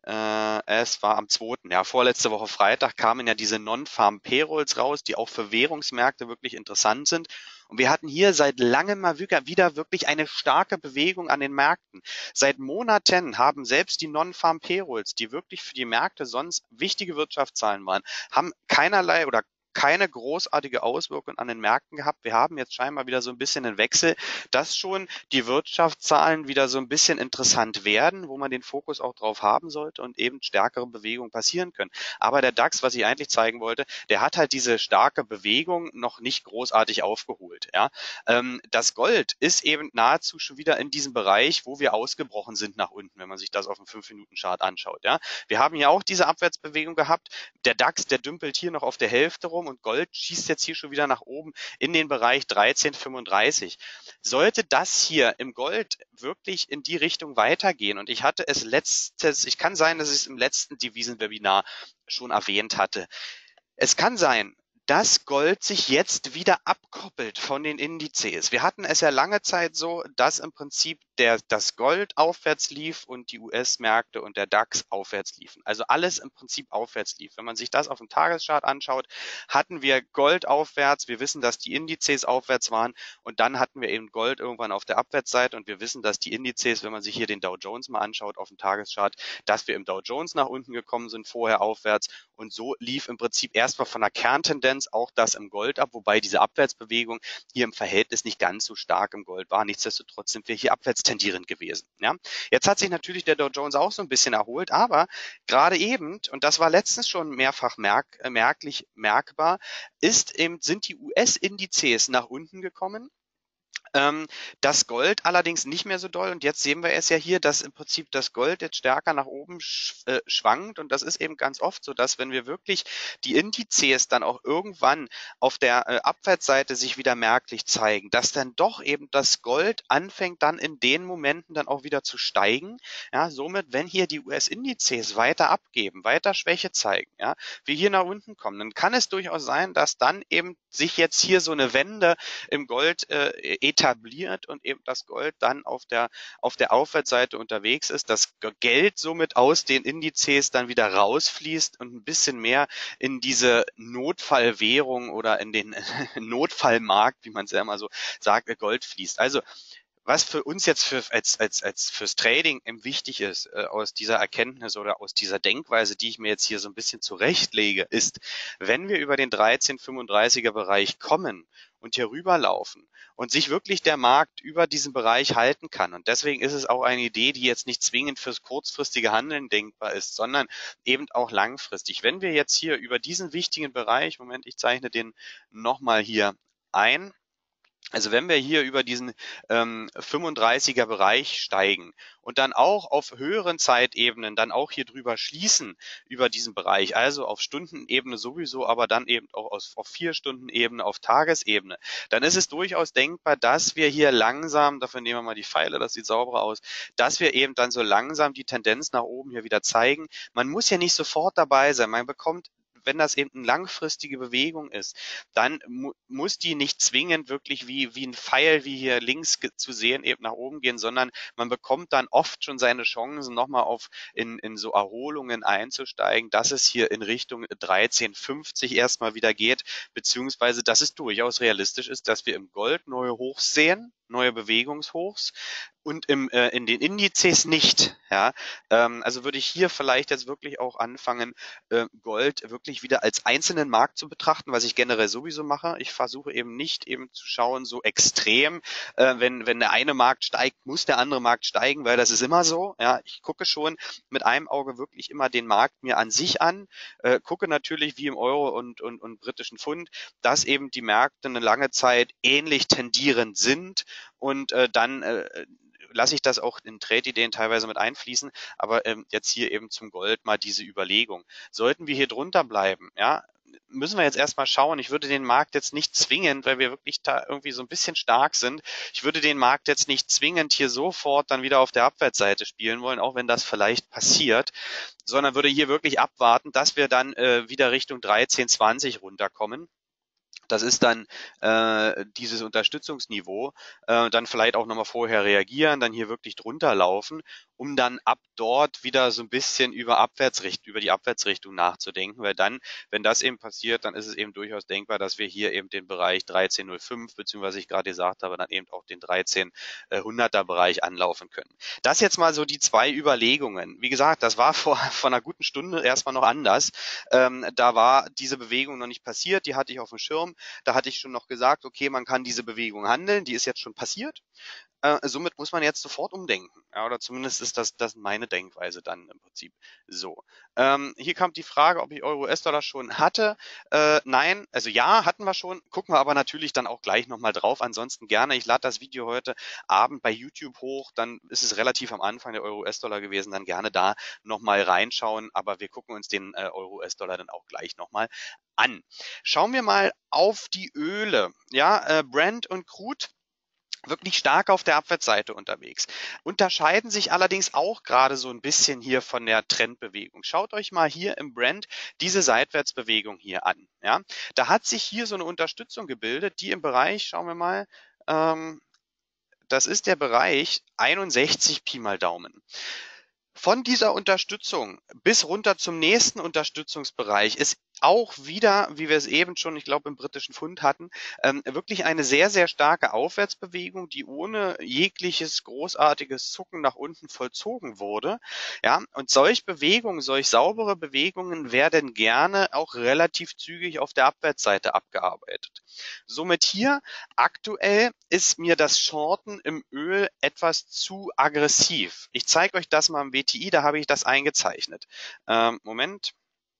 Es war am 2., ja, vorletzte Woche Freitag kamen ja diese Non-Farm Payrolls raus, die auch für Währungsmärkte wirklich interessant sind. Und wir hatten hier seit langem mal wieder wirklich eine starke Bewegung an den Märkten. Seit Monaten haben selbst die Non-Farm Payrolls, die wirklich für die Märkte sonst wichtige Wirtschaftszahlen waren, haben keinerlei oder keine großartige Auswirkung an den Märkten gehabt. Wir haben jetzt scheinbar wieder so ein bisschen einen Wechsel, dass schon die Wirtschaftszahlen wieder so ein bisschen interessant werden, wo man den Fokus auch drauf haben sollte und eben stärkere Bewegungen passieren können. Aber der DAX, was ich eigentlich zeigen wollte, der hat halt diese starke Bewegung noch nicht großartig aufgeholt. Ja. Das Gold ist eben nahezu schon wieder in diesem Bereich, wo wir ausgebrochen sind nach unten, wenn man sich das auf dem 5-Minuten-Chart anschaut. Ja. Wir haben hier auch diese Abwärtsbewegung gehabt. Der DAX, der dümpelt hier noch auf der Hälfte rum und Gold schießt jetzt hier schon wieder nach oben in den Bereich 13,35. Sollte das hier im Gold wirklich in die Richtung weitergehen, und ich hatte es ich kann sein, dass ich es im letzten Devisenwebinar schon erwähnt hatte. Es kann sein, dass Gold sich jetzt wieder abkoppelt von den Indizes. Wir hatten es ja lange Zeit so, dass im Prinzip das Gold aufwärts lief und die US-Märkte und der DAX aufwärts liefen. Also alles im Prinzip aufwärts lief. Wenn man sich das auf dem Tageschart anschaut, hatten wir Gold aufwärts. Wir wissen, dass die Indizes aufwärts waren und dann hatten wir eben Gold irgendwann auf der Abwärtsseite und wir wissen, dass die Indizes, wenn man sich hier den Dow Jones mal anschaut auf dem Tageschart, dass wir im Dow Jones nach unten gekommen sind, vorher aufwärts und so lief im Prinzip erstmal von der Kerntendenz auch das im Gold ab, wobei diese Abwärtsbewegung hier im Verhältnis nicht ganz so stark im Gold war. Nichtsdestotrotz sind wir hier abwärts tendierend gewesen. Ja? Jetzt hat sich natürlich der Dow Jones auch so ein bisschen erholt, aber gerade eben, und das war letztens schon mehrfach merkbar, sind die US-Indizes nach unten gekommen. Das Gold allerdings nicht mehr so doll und jetzt sehen wir es ja hier, dass im Prinzip das Gold jetzt stärker nach oben schwankt und das ist eben ganz oft so, dass wenn wir wirklich die Indizes dann auch irgendwann auf der Abwärtsseite sich wieder merklich zeigen, dass dann doch eben das Gold anfängt dann in den Momenten dann auch wieder zu steigen. Ja, somit, wenn hier die US-Indizes weiter abgeben, weiter Schwäche zeigen, ja, wir hier nach unten kommen, dann kann es durchaus sein, dass dann eben sich jetzt hier so eine Wende im Gold etabliert und eben das Gold dann auf der Aufwärtsseite unterwegs ist, das Geld somit aus den Indizes dann wieder rausfließt und ein bisschen mehr in diese Notfallwährung oder in den Notfallmarkt, wie man es ja immer so sagt, Gold fließt. Also was für uns jetzt fürs Trading wichtig ist, aus dieser Erkenntnis oder aus dieser Denkweise, die ich mir jetzt hier so ein bisschen zurechtlege, ist, wenn wir über den 13,35er Bereich kommen und hier rüberlaufen und sich wirklich der Markt über diesen Bereich halten kann. Und deswegen ist es auch eine Idee, die jetzt nicht zwingend fürs kurzfristige Handeln denkbar ist, sondern eben auch langfristig. Wenn wir jetzt hier über diesen wichtigen Bereich, Moment, ich zeichne den nochmal hier ein, also wenn wir hier über diesen 35er Bereich steigen und dann auch auf höheren Zeitebenen dann auch hier drüber schließen über diesen Bereich, also auf Stundenebene sowieso, aber dann eben auch auf 4-Stunden-Ebene, auf Tagesebene, dann ist es durchaus denkbar, dass wir hier langsam, dafür nehmen wir mal die Pfeile, das sieht sauberer aus, dass wir eben dann so langsam die Tendenz nach oben hier wieder zeigen. Man muss ja nicht sofort dabei sein, man bekommt wenn das eben eine langfristige Bewegung ist, dann muss die nicht zwingend wirklich wie ein Pfeil, wie hier links zu sehen, eben nach oben gehen, sondern man bekommt dann oft schon seine Chancen, nochmal in so Erholungen einzusteigen, dass es hier in Richtung 13,50 erstmal wieder geht, beziehungsweise dass es durchaus realistisch ist, dass wir im Gold neue Hochs sehen, neue Bewegungshochs und in den Indizes nicht. Ja? Also würde ich hier vielleicht jetzt wirklich auch anfangen, Gold wirklich wieder als einzelnen Markt zu betrachten, was ich generell sowieso mache. Ich versuche eben nicht eben zu schauen, so extrem, wenn der eine Markt steigt, muss der andere Markt steigen, weil das ist immer so. Ja? Ich gucke schon mit einem Auge wirklich immer den Markt mir an sich an, gucke natürlich wie im Euro und britischen Pfund, dass eben die Märkte eine lange Zeit ähnlich tendierend sind und dann lasse ich das auch in Trade-Ideen teilweise mit einfließen, aber jetzt hier eben zum Gold mal diese Überlegung. Sollten wir hier drunter bleiben, ja, müssen wir jetzt erstmal schauen. Ich würde den Markt jetzt nicht zwingend, weil wir wirklich da irgendwie so ein bisschen stark sind, ich würde den Markt jetzt nicht zwingend hier sofort dann wieder auf der Abwärtsseite spielen wollen, auch wenn das vielleicht passiert, sondern würde hier wirklich abwarten, dass wir dann wieder Richtung 13,20 runterkommen. Das ist dann dieses Unterstützungsniveau, dann vielleicht auch nochmal vorher reagieren, dann hier wirklich drunter laufen, um dann ab dort wieder so ein bisschen über die Abwärtsrichtung nachzudenken, weil dann, wenn das eben passiert, dann ist es eben durchaus denkbar, dass wir hier eben den Bereich 13,05 beziehungsweise ich gerade gesagt habe, dann eben auch den 1300er Bereich anlaufen können. Das jetzt mal so die zwei Überlegungen. Wie gesagt, das war vor einer guten Stunde erstmal noch anders. Da war diese Bewegung noch nicht passiert, die hatte ich auf dem Schirm. Da hatte ich schon noch gesagt, okay, man kann diese Bewegung handeln, die ist jetzt schon passiert. Somit muss man jetzt sofort umdenken. Ja, oder zumindest ist das meine Denkweise dann im Prinzip so. Hier kam die Frage, ob ich Euro-US-Dollar schon hatte. Nein, also ja, hatten wir schon. Gucken wir aber natürlich dann auch gleich nochmal drauf. Ansonsten gerne. Ich lade das Video heute Abend bei YouTube hoch. Dann ist es relativ am Anfang der Euro-US-Dollar gewesen. Dann gerne da nochmal reinschauen. Aber wir gucken uns den Euro-US-Dollar dann auch gleich nochmal an. Schauen wir mal auf die Öle. Ja, Brent und Crude wirklich stark auf der Abwärtsseite unterwegs. Unterscheiden sich allerdings auch gerade so ein bisschen hier von der Trendbewegung. Schaut euch mal hier im Brent diese Seitwärtsbewegung hier an. Ja, da hat sich hier so eine Unterstützung gebildet, die im Bereich, schauen wir mal, das ist der Bereich 61 Pi mal Daumen. Von dieser Unterstützung bis runter zum nächsten Unterstützungsbereich ist auch wieder, wie wir es eben schon, ich glaube, im britischen Pfund hatten, wirklich eine sehr, sehr starke Aufwärtsbewegung, die ohne jegliches großartiges Zucken nach unten vollzogen wurde. Ja, und solch Bewegungen, solch saubere Bewegungen werden gerne auch relativ zügig auf der Abwärtsseite abgearbeitet. Somit hier aktuell ist mir das Shorten im Öl etwas zu aggressiv. Ich zeige euch das mal im WTI, da habe ich das eingezeichnet. Moment.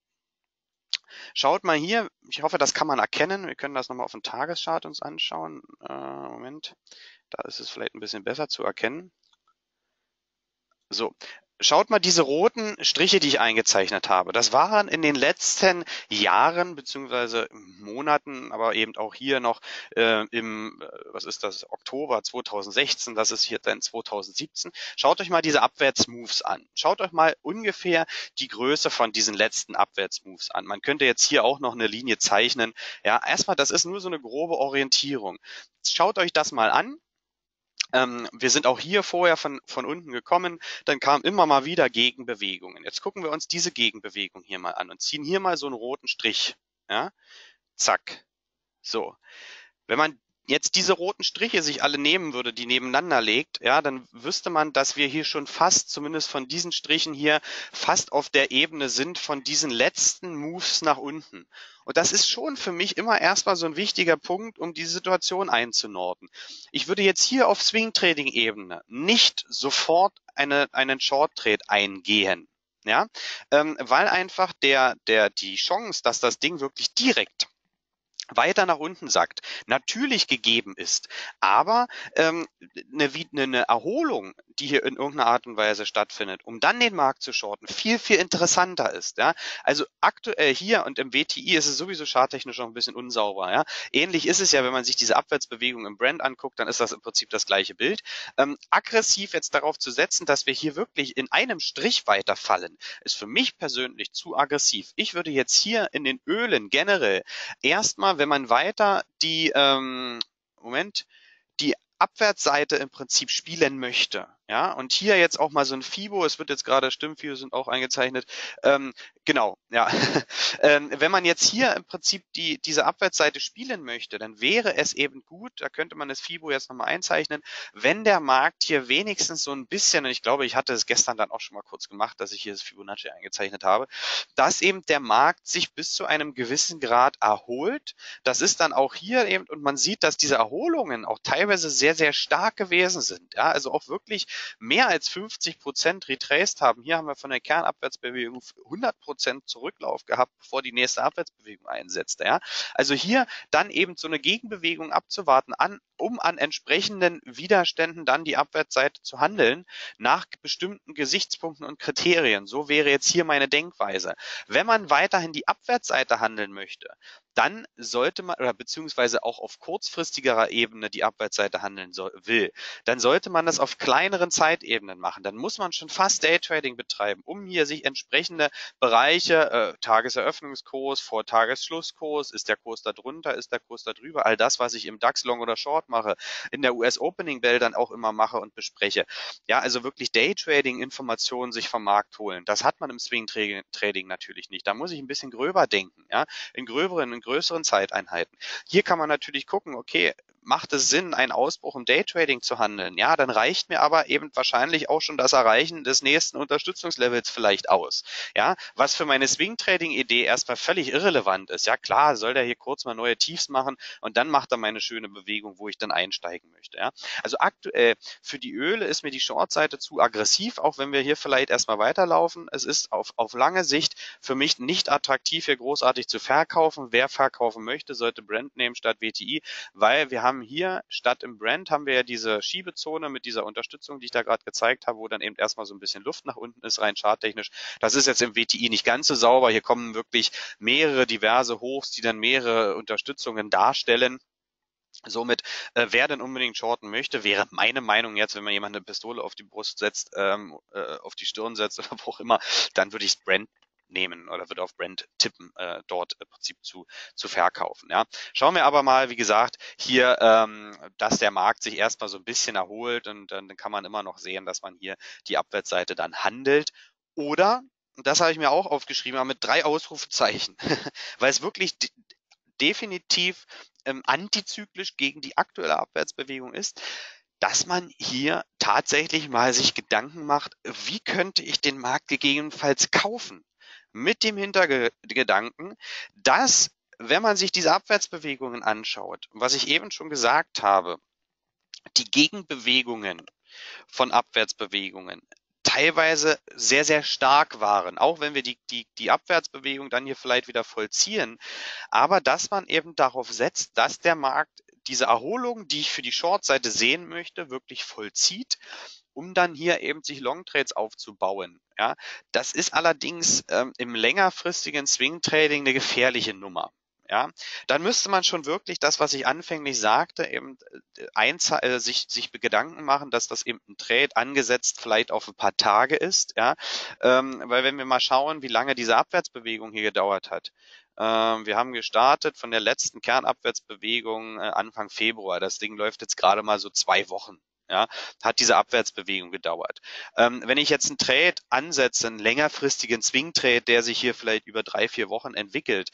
Schaut mal hier, ich hoffe, das kann man erkennen. Wir können das nochmal auf dem Tageschart uns anschauen. Moment, da ist es vielleicht ein bisschen besser zu erkennen. So, schaut mal diese roten Striche, die ich eingezeichnet habe. Das waren in den letzten Jahren beziehungsweise Monaten, aber eben auch hier noch was ist das, Oktober 2016, das ist hier dann 2017. Schaut euch mal diese Abwärtsmoves an. Schaut euch mal ungefähr die Größe von diesen letzten Abwärtsmoves an. Man könnte jetzt hier auch noch eine Linie zeichnen. Ja, erstmal, das ist nur so eine grobe Orientierung. Schaut euch das mal an. Wir sind auch hier vorher von unten gekommen, dann kamen immer mal wieder Gegenbewegungen. Jetzt gucken wir uns diese Gegenbewegung hier mal an und ziehen hier mal so einen roten Strich. Ja? Zack. So. Wenn man jetzt diese roten Striche sich alle nehmen würde, die nebeneinander legt, ja, dann wüsste man, dass wir hier schon fast, zumindest von diesen Strichen hier, fast auf der Ebene sind von diesen letzten Moves nach unten. Und das ist schon für mich immer erstmal so ein wichtiger Punkt, um die Situation einzunorden. Ich würde jetzt hier auf Swing-Trading-Ebene nicht sofort einen Short-Trade eingehen. Ja, weil einfach die Chance, dass das Ding wirklich direkt weiter nach unten sackt, natürlich gegeben ist, aber eine Erholung, die hier in irgendeiner Art und Weise stattfindet, um dann den Markt zu shorten, viel, viel interessanter ist. Ja? Also aktuell hier und im WTI ist es sowieso charttechnisch noch ein bisschen unsauber. Ja? Ähnlich ist es ja, wenn man sich diese Abwärtsbewegung im Brent anguckt, dann ist das im Prinzip das gleiche Bild. Aggressiv jetzt darauf zu setzen, dass wir hier wirklich in einem Strich weiterfallen, ist für mich persönlich zu aggressiv. Ich würde jetzt hier in den Ölen generell erstmal, wenn man weiter die Abwärtsseite im Prinzip spielen möchte, ja, und hier jetzt auch mal so ein FIBO, es wird jetzt gerade, Stimmfibos sind auch eingezeichnet, genau, ja, wenn man jetzt hier im Prinzip diese Abwärtsseite spielen möchte, dann wäre es eben gut, da könnte man das FIBO jetzt nochmal einzeichnen, wenn der Markt hier wenigstens so ein bisschen, und ich glaube, ich hatte es gestern dann auch schon mal kurz gemacht, dass ich hier das Fibonacci eingezeichnet habe, dass eben der Markt sich bis zu einem gewissen Grad erholt. Das ist dann auch hier eben, und man sieht, dass diese Erholungen auch teilweise sehr, sehr stark gewesen sind. Ja, also auch wirklich mehr als 50% retraced haben. Hier haben wir von der Kernabwärtsbewegung 100% Zurücklauf gehabt, bevor die nächste Abwärtsbewegung einsetzte. Ja, also hier dann eben so eine Gegenbewegung abzuwarten, um an entsprechenden Widerständen dann die Abwärtsseite zu handeln, nach bestimmten Gesichtspunkten und Kriterien. So wäre jetzt hier meine Denkweise. Wenn man weiterhin die Abwärtsseite handeln möchte, dann sollte man, oder beziehungsweise auch auf kurzfristigerer Ebene die Abwärtsseite handeln will, dann sollte man das auf kleineren Zeitebenen machen. Dann muss man schon fast Daytrading betreiben, um hier sich entsprechende Bereiche, Tageseröffnungskurs, Vortagesschlusskurs, ist der Kurs da drunter, ist der Kurs da drüber, all das, was ich im DAX Long oder Short mache, in der US Opening Bell dann auch immer mache und bespreche. Ja, also wirklich Daytrading-Informationen sich vom Markt holen. Das hat man im Swing Trading natürlich nicht. Da muss ich ein bisschen gröber denken, ja, in größeren Zeiteinheiten. Hier kann man natürlich gucken, okay, macht es Sinn, einen Ausbruch im Daytrading zu handeln? Ja, dann reicht mir aber eben wahrscheinlich auch schon das Erreichen des nächsten Unterstützungslevels vielleicht aus. Ja, was für meine Swing-Trading-Idee erstmal völlig irrelevant ist. Ja, klar, soll der hier kurz mal neue Tiefs machen und dann macht er meine schöne Bewegung, wo ich dann einsteigen möchte. Ja, also aktuell für die Öle ist mir die Short-Seite zu aggressiv, auch wenn wir hier vielleicht erstmal weiterlaufen. Es ist auf lange Sicht für mich nicht attraktiv, hier großartig zu verkaufen. Wer verkaufen möchte, sollte Brent nehmen statt WTI, weil wir haben hier statt im Brent haben wir ja diese Schiebezone mit dieser Unterstützung, die ich da gerade gezeigt habe, wo dann eben erstmal so ein bisschen Luft nach unten ist, rein charttechnisch. Das ist jetzt im WTI nicht ganz so sauber. Hier kommen wirklich mehrere diverse Hochs, die dann mehrere Unterstützungen darstellen. Somit, wer denn unbedingt shorten möchte, wäre meine Meinung jetzt, wenn man jemand eine Pistole auf die Brust setzt, auf die Stirn setzt oder wo auch immer, dann würde ich Brent nehmen oder würde auf Brent tippen, dort im Prinzip zu verkaufen. Ja. Schauen wir aber mal, wie gesagt, hier, dass der Markt sich erstmal so ein bisschen erholt und dann kann man immer noch sehen, dass man hier die Abwärtsseite dann handelt. Oder, und das habe ich mir auch aufgeschrieben, aber mit 3 Ausrufezeichen, weil es wirklich definitiv antizyklisch gegen die aktuelle Abwärtsbewegung ist, dass man hier tatsächlich mal sich Gedanken macht, wie könnte ich den Markt gegebenenfalls kaufen? Mit dem Hintergedanken, dass, wenn man sich diese Abwärtsbewegungen anschaut, was ich eben schon gesagt habe, die Gegenbewegungen von Abwärtsbewegungen teilweise sehr, sehr stark waren, auch wenn wir die Abwärtsbewegung dann hier vielleicht wieder vollziehen, aber dass man eben darauf setzt, dass der Markt diese Erholung, die ich für die Short-Seite sehen möchte, wirklich vollzieht, um dann hier eben sich Long-Trades aufzubauen. Ja, das ist allerdings im längerfristigen Swing-Trading eine gefährliche Nummer. Ja, dann müsste man schon wirklich das, was ich anfänglich sagte, eben sich Gedanken machen, dass das eben ein Trade angesetzt vielleicht auf ein paar Tage ist. Ja, weil wenn wir mal schauen, wie lange diese Abwärtsbewegung hier gedauert hat. Wir haben gestartet von der letzten Kernabwärtsbewegung Anfang Februar. Das Ding läuft jetzt gerade mal so 2 Wochen. Ja, hat diese Abwärtsbewegung gedauert. Wenn ich jetzt einen Trade ansetze, einen längerfristigen Swing-Trade, der sich hier vielleicht über 3, 4 Wochen entwickelt,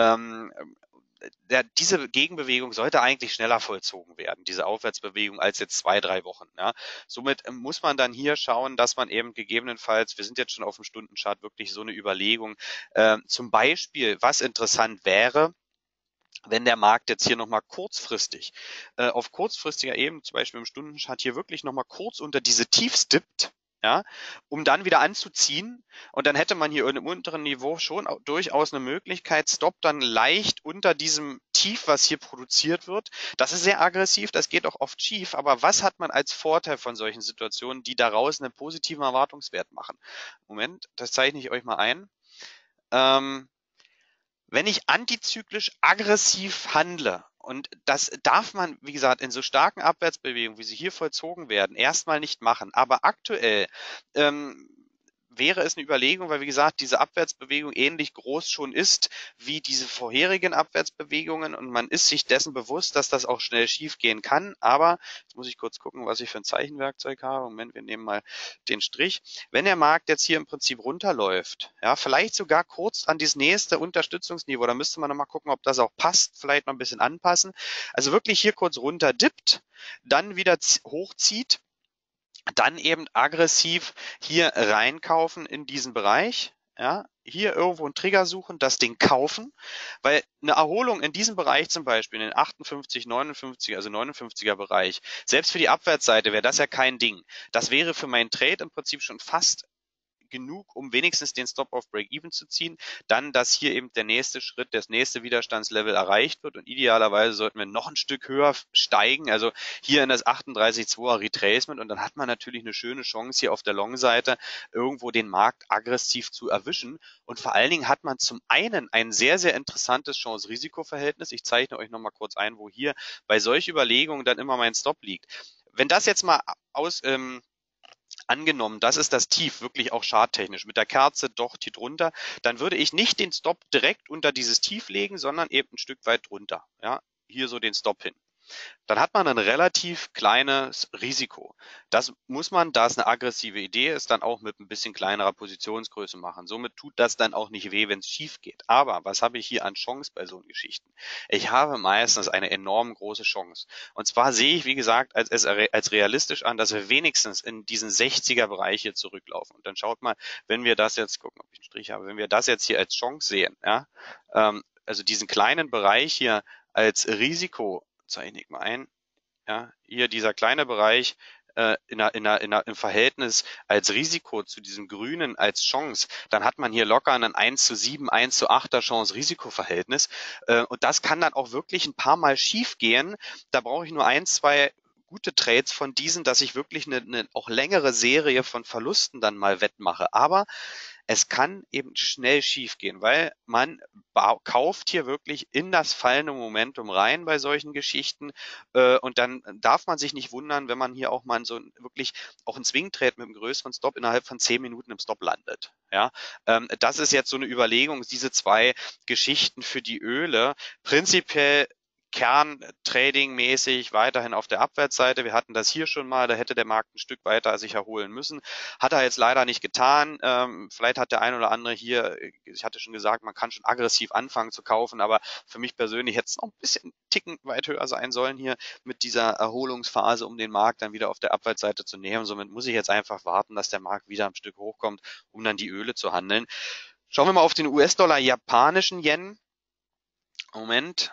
diese Gegenbewegung sollte eigentlich schneller vollzogen werden, diese Aufwärtsbewegung, als jetzt 2, 3 Wochen. Ja. Somit muss man dann hier schauen, dass man eben gegebenenfalls, wir sind jetzt schon auf dem Stundenchart, wirklich so eine Überlegung, zum Beispiel, was interessant wäre, wenn der Markt jetzt hier nochmal kurzfristig, auf kurzfristiger Ebene, zum Beispiel im Stundenchart, hier wirklich nochmal kurz unter diese Tiefs dippt, ja, um dann wieder anzuziehen. Und dann hätte man hier im unteren Niveau schon durchaus eine Möglichkeit, Stop dann leicht unter diesem Tief, was hier produziert wird. Das ist sehr aggressiv, das geht auch oft schief. Aber was hat man als Vorteil von solchen Situationen, die daraus einen positiven Erwartungswert machen? Moment, das zeichne ich euch mal ein. Ähm, Wenn ich antizyklisch aggressiv handle, und das darf man, wie gesagt, in so starken Abwärtsbewegungen, wie sie hier vollzogen werden, erstmal nicht machen. Aber aktuell ähm, wäre es eine Überlegung, weil wie gesagt, diese Abwärtsbewegung ähnlich groß schon ist wie diese vorherigen Abwärtsbewegungen und man ist sich dessen bewusst, dass das auch schnell schief gehen kann. Aber jetzt muss ich kurz gucken, was ich für ein Zeichenwerkzeug habe. Moment, wir nehmen mal den Strich. Wenn der Markt jetzt hier im Prinzip runterläuft, ja, vielleicht sogar kurz an dieses nächste Unterstützungsniveau, da müsste man nochmal gucken, ob das auch passt, vielleicht noch ein bisschen anpassen. Also wirklich hier kurz runter dippt, dann wieder hochzieht, dann eben aggressiv hier reinkaufen in diesen Bereich. Ja, hier irgendwo einen Trigger suchen, das Ding kaufen, weil eine Erholung in diesem Bereich zum Beispiel, in den 58, 59, also 59er Bereich, selbst für die Abwärtsseite wäre das ja kein Ding. Das wäre für meinen Trade im Prinzip schon fast genug, um wenigstens den Stop auf Break-Even zu ziehen, dann, dass hier eben der nächste Schritt, das nächste Widerstandslevel erreicht wird und idealerweise sollten wir noch ein Stück höher steigen, also hier in das 38,2er Retracement und dann hat man natürlich eine schöne Chance hier auf der Long-Seite irgendwo den Markt aggressiv zu erwischen und vor allen Dingen hat man zum einen ein sehr, sehr interessantes Chance-Risiko-Verhältnis. Ich zeichne euch nochmal kurz ein, wo hier bei solchen Überlegungen dann immer mein Stop liegt. Wenn das jetzt mal angenommen, das ist das Tief, wirklich auch charttechnisch, mit der Kerze doch hier drunter, dann würde ich nicht den Stop direkt unter dieses Tief legen, sondern eben ein Stück weit drunter. Ja, hier so den Stop hin. Dann hat man ein relativ kleines Risiko. Das muss man, da es eine aggressive Idee ist, dann auch mit ein bisschen kleinerer Positionsgröße machen. Somit tut das dann auch nicht weh, wenn es schief geht. Aber was habe ich hier an Chance bei so Geschichten? Ich habe meistens eine enorm große Chance. Und zwar sehe ich, wie gesagt, als realistisch an, dass wir wenigstens in diesen 60er-Bereich hier zurücklaufen. Und dann schaut mal, wenn wir das jetzt, gucken, ob ich einen Strich habe, wenn wir das jetzt hier als Chance sehen, ja, also diesen kleinen Bereich hier als Risiko zeichne ich mal ein. Ja, hier dieser kleine Bereich im Verhältnis als Risiko zu diesem Grünen als Chance, dann hat man hier locker einen 1:7, 1:8er Chance-Risiko-Verhältnis. Und das kann dann auch wirklich ein paar Mal schief gehen. Da brauche ich nur ein, zwei gute Trades von diesen, dass ich wirklich eine auch längere Serie von Verlusten dann mal wettmache. Aber es kann eben schnell schiefgehen, weil man kauft hier wirklich in das fallende Momentum rein bei solchen Geschichten und dann darf man sich nicht wundern, wenn man hier auch mal so wirklich auch ein Swing Trade mit einem größeren Stop innerhalb von 10 Minuten im Stop landet. Ja, das ist jetzt so eine Überlegung, diese zwei Geschichten für die Öle. Prinzipiell Kern-Trading-mäßig weiterhin auf der Abwärtsseite. Wir hatten das hier schon mal, da hätte der Markt ein Stück weiter sich erholen müssen. Hat er jetzt leider nicht getan. Vielleicht hat der ein oder andere hier, ich hatte schon gesagt, man kann schon aggressiv anfangen zu kaufen, aber für mich persönlich hätte es noch ein bisschen Ticken weit höher sein sollen hier mit dieser Erholungsphase, um den Markt dann wieder auf der Abwärtsseite zu nehmen. Somit muss ich jetzt einfach warten, dass der Markt wieder ein Stück hochkommt, um dann die Öle zu handeln. Schauen wir mal auf den US-Dollar, japanischen Yen. Moment.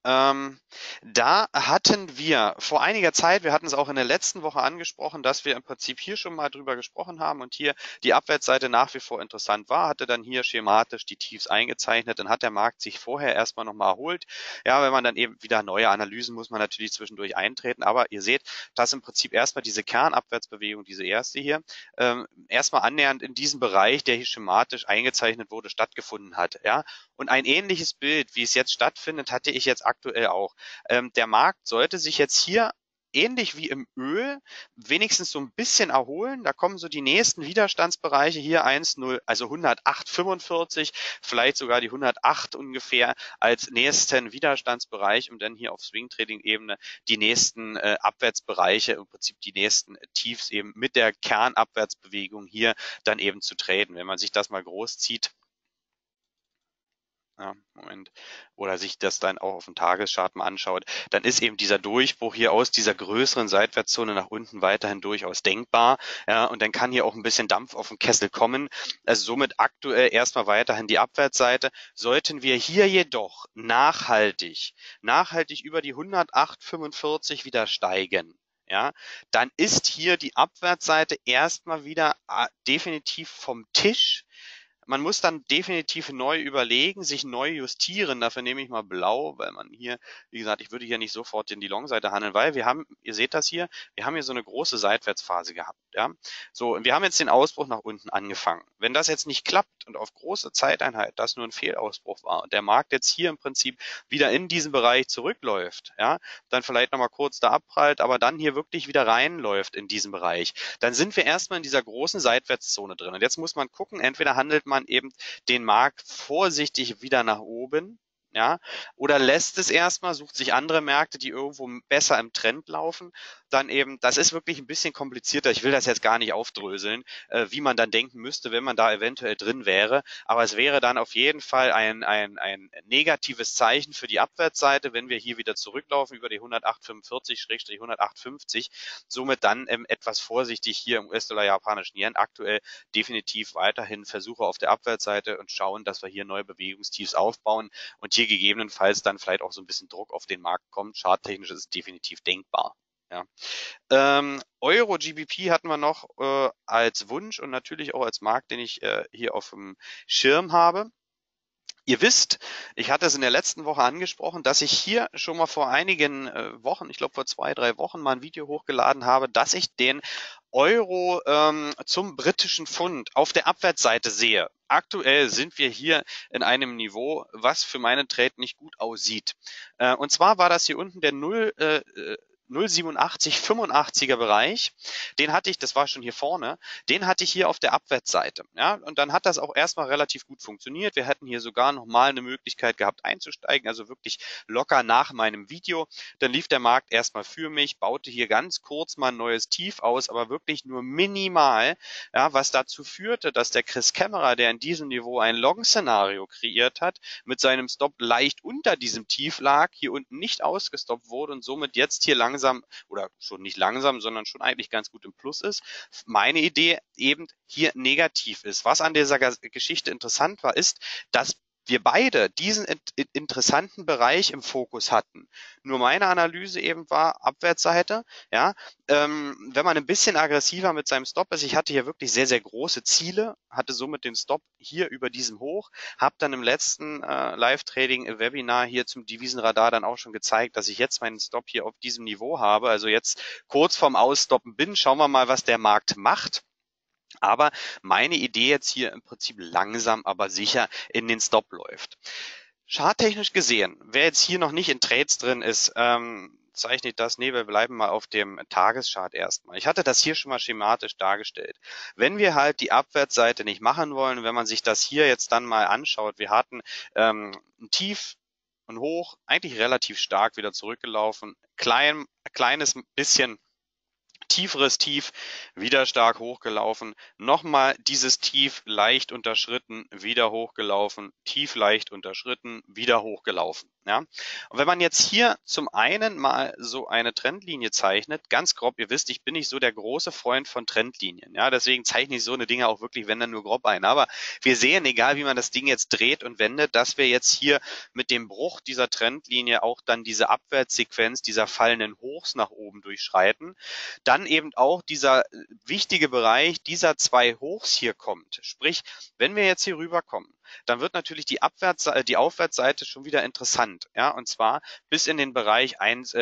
Da hatten wir vor einiger Zeit, wir hatten es auch in der letzten Woche angesprochen, dass wir im Prinzip hier schon mal drüber gesprochen haben und hier die Abwärtsseite nach wie vor interessant war, hatte dann hier schematisch die Tiefs eingezeichnet, dann hat der Markt sich vorher erstmal nochmal erholt. Ja, wenn man dann eben wieder neue Analysen, muss man natürlich zwischendurch eintreten, aber ihr seht, dass im Prinzip erstmal diese Kernabwärtsbewegung, diese erste hier, erstmal annähernd in diesem Bereich, der hier schematisch eingezeichnet wurde, stattgefunden hat. Ja, und ein ähnliches Bild, wie es jetzt stattfindet, hatte ich jetzt aktuell auch. Der Markt sollte sich jetzt hier ähnlich wie im Öl wenigstens so ein bisschen erholen. Da kommen so die nächsten Widerstandsbereiche hier 1,0, also 108,45, vielleicht sogar die 108 ungefähr als nächsten Widerstandsbereich, um dann hier auf Swing Trading Ebene die nächsten Abwärtsbereiche, im Prinzip die nächsten Tiefs eben mit der Kernabwärtsbewegung hier dann eben zu traden. Wenn man sich das mal groß zieht, ja, Moment, oder sich das dann auch auf dem Tageschart mal anschaut, dann ist eben dieser Durchbruch hier aus dieser größeren Seitwärtszone nach unten weiterhin durchaus denkbar. Ja, und dann kann hier auch ein bisschen Dampf auf den Kessel kommen. Also somit aktuell erstmal weiterhin die Abwärtsseite. Sollten wir hier jedoch nachhaltig über die 108,45 wieder steigen, ja, dann ist hier die Abwärtsseite erstmal wieder definitiv vom Tisch. Man muss dann definitiv neu überlegen, sich neu justieren. Dafür nehme ich mal blau, weil man hier, wie gesagt, ich würde hier nicht sofort in die Long-Seite handeln, weil wir haben, ihr seht das hier, wir haben hier so eine große Seitwärtsphase gehabt. Ja? So, und wir haben jetzt den Ausbruch nach unten angefangen. Wenn das jetzt nicht klappt und auf große Zeiteinheit das nur ein Fehlausbruch war und der Markt jetzt hier im Prinzip wieder in diesen Bereich zurückläuft, ja, dann vielleicht nochmal kurz da abprallt, aber dann hier wirklich wieder reinläuft in diesen Bereich, dann sind wir erstmal in dieser großen Seitwärtszone drin. Und jetzt muss man gucken, entweder handelt man eben den Markt vorsichtig wieder nach oben, ja, oder lässt es erstmal, sucht sich andere Märkte, die irgendwo besser im Trend laufen, dann eben, das ist wirklich ein bisschen komplizierter, ich will das jetzt gar nicht aufdröseln, wie man dann denken müsste, wenn man da eventuell drin wäre, aber es wäre dann auf jeden Fall ein negatives Zeichen für die Abwärtsseite, wenn wir hier wieder zurücklaufen über die 108,45-108,50, somit dann etwas vorsichtig hier im US-Dollar-japanischen Yen, aktuell definitiv weiterhin Versuche auf der Abwärtsseite und schauen, dass wir hier neue Bewegungstiefs aufbauen und hier gegebenenfalls dann vielleicht auch so ein bisschen Druck auf den Markt kommt. Charttechnisch ist es definitiv denkbar. Ja. Euro GBP hatten wir noch als Wunsch und natürlich auch als Markt, den ich hier auf dem Schirm habe. Ihr wisst, ich hatte es in der letzten Woche angesprochen, dass ich hier schon mal vor einigen Wochen, ich glaube vor 2, 3 Wochen, mal ein Video hochgeladen habe, dass ich den Euro zum britischen Pfund auf der Abwärtsseite sehe. Aktuell sind wir hier in einem Niveau, was für meine Trade nicht gut aussieht. Und zwar war das hier unten der 0,8785er Bereich. Den hatte ich, das war schon hier vorne, den hatte ich hier auf der Abwärtsseite. Ja, und dann hat das auch erstmal relativ gut funktioniert. Wir hätten hier sogar nochmal eine Möglichkeit gehabt einzusteigen, also wirklich locker nach meinem Video. Dann lief der Markt erstmal für mich, baute hier ganz kurz mal ein neues Tief aus, aber wirklich nur minimal, ja, was dazu führte, dass der Chris Kämmerer, der in diesem Niveau ein Long-Szenario kreiert hat, mit seinem Stop leicht unter diesem Tief lag, hier unten nicht ausgestoppt wurde und somit jetzt hier langsam oder schon nicht langsam, sondern schon eigentlich ganz gut im Plus ist. Meine Idee eben hier negativ ist. Was an dieser Geschichte interessant war, ist, dass wir beide diesen interessanten Bereich im Fokus hatten. Nur meine Analyse eben war Abwärtsseite, ja, wenn man ein bisschen aggressiver mit seinem Stop ist, ich hatte hier wirklich sehr, sehr große Ziele, hatte somit den Stop hier über diesem Hoch, habe dann im letzten Live-Trading-Webinar hier zum Devisenradar dann auch schon gezeigt, dass ich jetzt meinen Stop hier auf diesem Niveau habe, also jetzt kurz vorm Ausstoppen bin. Schauen wir mal, was der Markt macht. Aber meine Idee jetzt hier im Prinzip langsam, aber sicher in den Stop läuft. Charttechnisch gesehen, wer jetzt hier noch nicht in Trades drin ist, zeichnet das, nee, wir bleiben mal auf dem Tageschart erstmal. Ich hatte das hier schon mal schematisch dargestellt. Wenn wir halt die Abwärtsseite nicht machen wollen, wenn man sich das hier jetzt dann mal anschaut, wir hatten ein Tief und Hoch, eigentlich relativ stark wieder zurückgelaufen, kleines bisschen tieferes Tief, wieder stark hochgelaufen, nochmal dieses Tief leicht unterschritten, wieder hochgelaufen, tief leicht unterschritten, wieder hochgelaufen. Ja? Und wenn man jetzt hier zum einen mal so eine Trendlinie zeichnet, ganz grob, ihr wisst, ich bin nicht so der große Freund von Trendlinien, ja, deswegen zeichne ich so eine Dinge auch wirklich, wenn dann nur grob ein, aber wir sehen, egal wie man das Ding jetzt dreht und wendet, dass wir jetzt hier mit dem Bruch dieser Trendlinie auch dann diese Abwärtssequenz dieser fallenden Hochs nach oben durchschreiten, dann eben auch dieser wichtige Bereich dieser 2 Hochs hier kommt. Sprich, wenn wir jetzt hier rüberkommen, dann wird natürlich die Aufwärtsseite schon wieder interessant. Ja, und zwar bis in den Bereich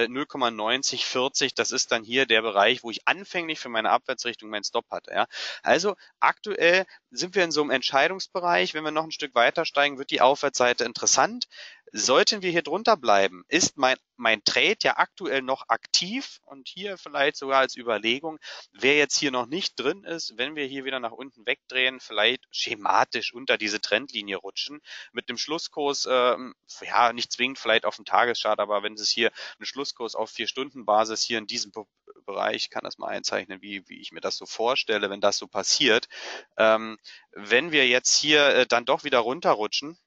0,9040. Das ist dann hier der Bereich, wo ich anfänglich für meine Abwärtsrichtung meinen Stop hatte. Ja, also aktuell sind wir in so einem Entscheidungsbereich. Wenn wir noch ein Stück weiter steigen, wird die Aufwärtsseite interessant. Sollten wir hier drunter bleiben, ist mein Trade ja aktuell noch aktiv und hier vielleicht sogar als Überlegung, wer jetzt hier noch nicht drin ist, wenn wir hier wieder nach unten wegdrehen, vielleicht schematisch unter diese Trendlinie rutschen, mit dem Schlusskurs, ja, nicht zwingend vielleicht auf dem Tageschart, aber wenn es hier ein Schlusskurs auf 4-Stunden-Basis hier in diesem Bereich, ich kann das mal einzeichnen, wie ich mir das so vorstelle, wenn das so passiert, wenn wir jetzt hier dann doch wieder runterrutschen,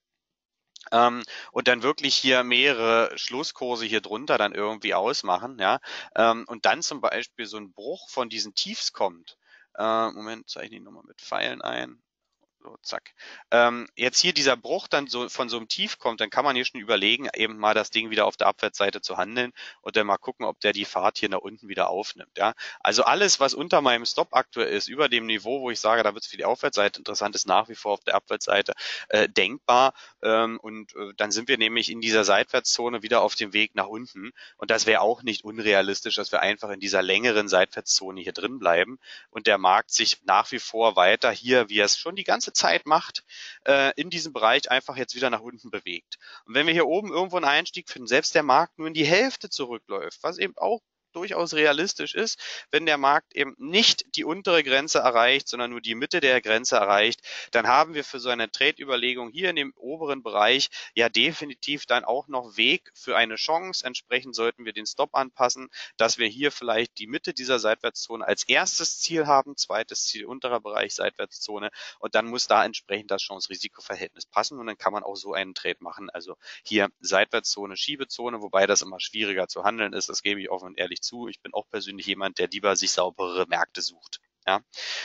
und dann wirklich hier mehrere Schlusskurse hier drunter dann irgendwie ausmachen, ja, und dann zum Beispiel so ein Bruch von diesen Tiefs kommt. Moment, zeichne ich nochmal mit Pfeilen ein. So, zack. Jetzt hier dieser Bruch dann so von so einem Tief kommt, dann kann man hier schon überlegen, eben mal das Ding wieder auf der Abwärtsseite zu handeln und dann mal gucken, ob der die Fahrt hier nach unten wieder aufnimmt. Ja, also alles, was unter meinem Stop aktuell ist, über dem Niveau, wo ich sage, da wird es für die Aufwärtsseite interessant, ist nach wie vor auf der Abwärtsseite denkbar. Dann sind wir nämlich in dieser Seitwärtszone wieder auf dem Weg nach unten. Und das wäre auch nicht unrealistisch, dass wir einfach in dieser längeren Seitwärtszone hier drin bleiben und der Markt sich nach wie vor weiter hier, wie er es schon die ganze Zeit macht, in diesem Bereich einfach jetzt wieder nach unten bewegt. Und wenn wir hier oben irgendwo einen Einstieg finden, selbst der Markt nur in die Hälfte zurückläuft, was eben auch durchaus realistisch ist, wenn der Markt eben nicht die untere Grenze erreicht, sondern nur die Mitte der Grenze erreicht, dann haben wir für so eine Trade-Überlegung hier in dem oberen Bereich ja definitiv dann auch noch Weg für eine Chance. Entsprechend sollten wir den Stop anpassen, dass wir hier vielleicht die Mitte dieser Seitwärtszone als erstes Ziel haben, zweites Ziel unterer Bereich Seitwärtszone und dann muss da entsprechend das Chance-Risiko-Verhältnis passen und dann kann man auch so einen Trade machen. Also hier Seitwärtszone, Schiebezone, wobei das immer schwieriger zu handeln ist, das gebe ich offen und ehrlich zu. Ich bin auch persönlich jemand, der lieber sich sauberere Märkte sucht. Ja.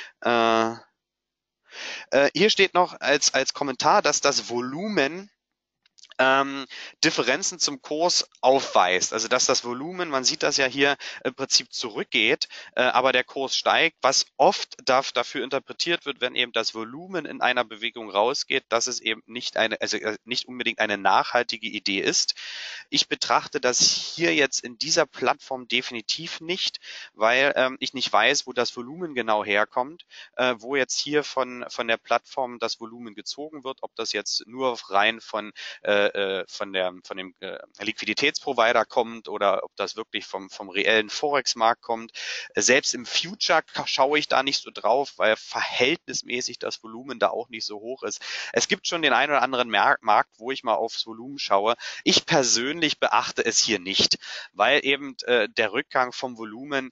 Hier steht noch als Kommentar, dass das Volumen Differenzen zum Kurs aufweist. Also dass das Volumen, man sieht das ja hier im Prinzip zurückgeht, aber der Kurs steigt, was oft dafür interpretiert wird, wenn eben das Volumen in einer Bewegung rausgeht, dass es eben nicht nicht unbedingt eine nachhaltige Idee ist. Ich betrachte das hier jetzt in dieser Plattform definitiv nicht, weil ich nicht weiß, wo das Volumen genau herkommt, wo jetzt hier von der Plattform das Volumen gezogen wird, ob das jetzt nur rein von dem Liquiditätsprovider kommt oder ob das wirklich vom reellen Forex-Markt kommt. Selbst im Future schaue ich da nicht so drauf, weil verhältnismäßig das Volumen da auch nicht so hoch ist. Es gibt schon den einen oder anderen Markt, wo ich mal aufs Volumen schaue. Ich persönlich beachte es hier nicht, weil eben der Rückgang vom Volumen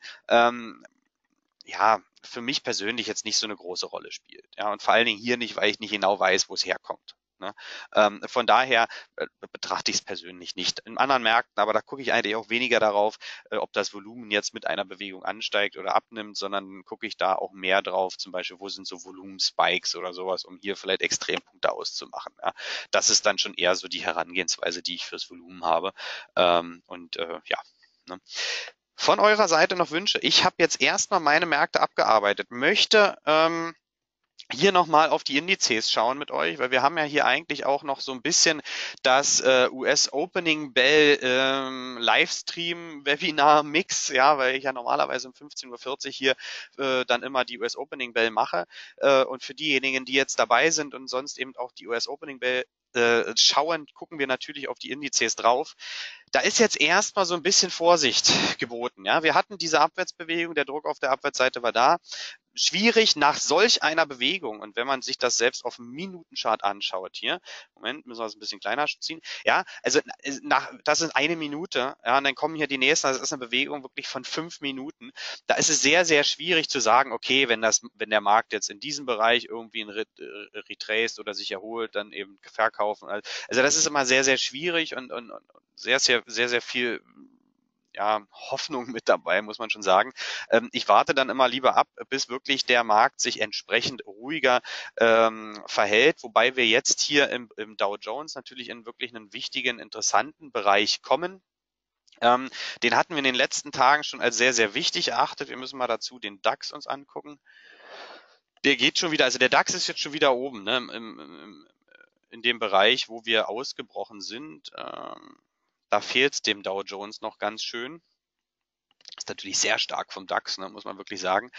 ja, für mich persönlich jetzt nicht so eine große Rolle spielt. Ja, und vor allen Dingen hier nicht, weil ich nicht genau weiß, wo es herkommt. Ne? Von daher betrachte ich es persönlich nicht. In anderen Märkten, aber da gucke ich eigentlich auch weniger darauf, ob das Volumen jetzt mit einer Bewegung ansteigt oder abnimmt, sondern gucke ich da auch mehr drauf, zum Beispiel, wo sind so Volumenspikes oder sowas, um hier vielleicht Extrempunkte auszumachen. Ja? Das ist dann schon eher so die Herangehensweise, die ich fürs Volumen habe. Ja. Ne? Von eurer Seite noch Wünsche. Ich habe jetzt erstmal meine Märkte abgearbeitet, möchte hier nochmal auf die Indizes schauen mit euch, weil wir haben ja hier eigentlich auch noch so ein bisschen das US Opening Bell Livestream Webinar Mix, ja, weil ich ja normalerweise um 15:40 Uhr hier dann immer die US Opening Bell mache und für diejenigen, die jetzt dabei sind und sonst eben auch die US Opening Bell schauen, gucken wir natürlich auf die Indizes drauf. Da ist jetzt erstmal so ein bisschen Vorsicht geboten. Ja, wir hatten diese Abwärtsbewegung, der Druck auf der Abwärtsseite war da. Schwierig nach solch einer Bewegung und wenn man sich das selbst auf dem Minutenchart anschaut hier, Moment, müssen wir das ein bisschen kleiner ziehen, ja, also das ist eine Minute, ja, und dann kommen hier die nächsten, das ist eine Bewegung wirklich von 5 Minuten, da ist es sehr, sehr schwierig zu sagen, okay, wenn der Markt jetzt in diesem Bereich irgendwie retraced oder sich erholt, dann eben verkaufen, also das ist immer sehr, sehr schwierig und sehr, sehr, sehr, sehr viel ja, Hoffnung mit dabei, muss man schon sagen. Ich warte dann immer lieber ab, bis wirklich der Markt sich entsprechend ruhiger verhält, wobei wir jetzt hier im Dow Jones natürlich in wirklich einen wichtigen, interessanten Bereich kommen. Den hatten wir in den letzten Tagen schon als sehr, sehr wichtig erachtet. Wir müssen mal dazu den DAX uns angucken. Der geht schon wieder, also der DAX ist jetzt schon wieder oben, ne, in dem Bereich, wo wir ausgebrochen sind. Da fehlt es dem Dow Jones noch ganz schön. Ist natürlich sehr stark vom DAX, ne, muss man wirklich sagen.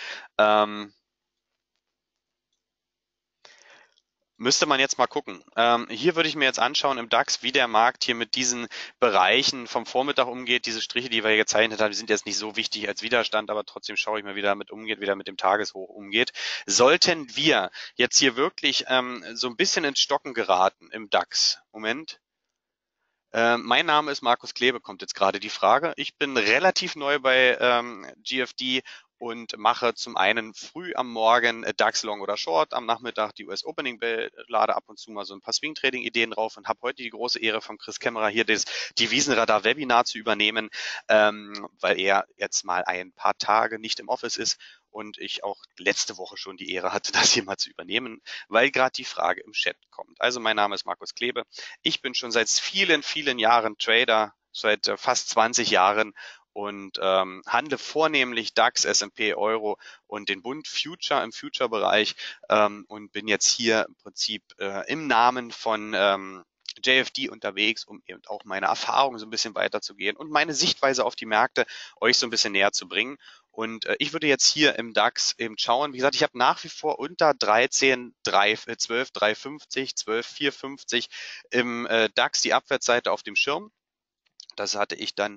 Müsste man jetzt mal gucken. Hier würde ich mir jetzt anschauen im DAX, wie der Markt hier mit diesen Bereichen vom Vormittag umgeht. Diese Striche, die wir hier gezeichnet haben, die sind jetzt nicht so wichtig als Widerstand, aber trotzdem schaue ich mal, wie damit umgeht, wie der mit dem Tageshoch umgeht. Sollten wir jetzt hier wirklich so ein bisschen ins Stocken geraten im DAX, Moment. Mein Name ist Markus Klebe, kommt jetzt gerade die Frage. Ich bin relativ neu bei GFD und mache zum einen früh am Morgen DAX Long oder Short, am Nachmittag die US Opening Bell, lade ab und zu mal so ein paar Swing Trading Ideen drauf und habe heute die große Ehre von Chris Kämmerer hier das Devisenradar Webinar zu übernehmen, weil er jetzt mal ein paar Tage nicht im Office ist und ich auch letzte Woche schon die Ehre hatte, das hier mal zu übernehmen, weil gerade die Frage im Chat kommt. Also mein Name ist Markus Klebe. Ich bin schon seit vielen, vielen Jahren Trader, seit fast 20 Jahren und handle vornehmlich DAX, S&P, Euro und den Bund Future im Future-Bereich und bin jetzt hier im Prinzip im Namen von JFD unterwegs, um eben auch meine Erfahrungen so ein bisschen weiterzugehen und meine Sichtweise auf die Märkte euch so ein bisschen näher zu bringen. Und ich würde jetzt hier im DAX eben schauen, wie gesagt, ich habe nach wie vor unter 13, 12, 350, 12, 450 im DAX die Abwärtsseite auf dem Schirm. Das hatte ich dann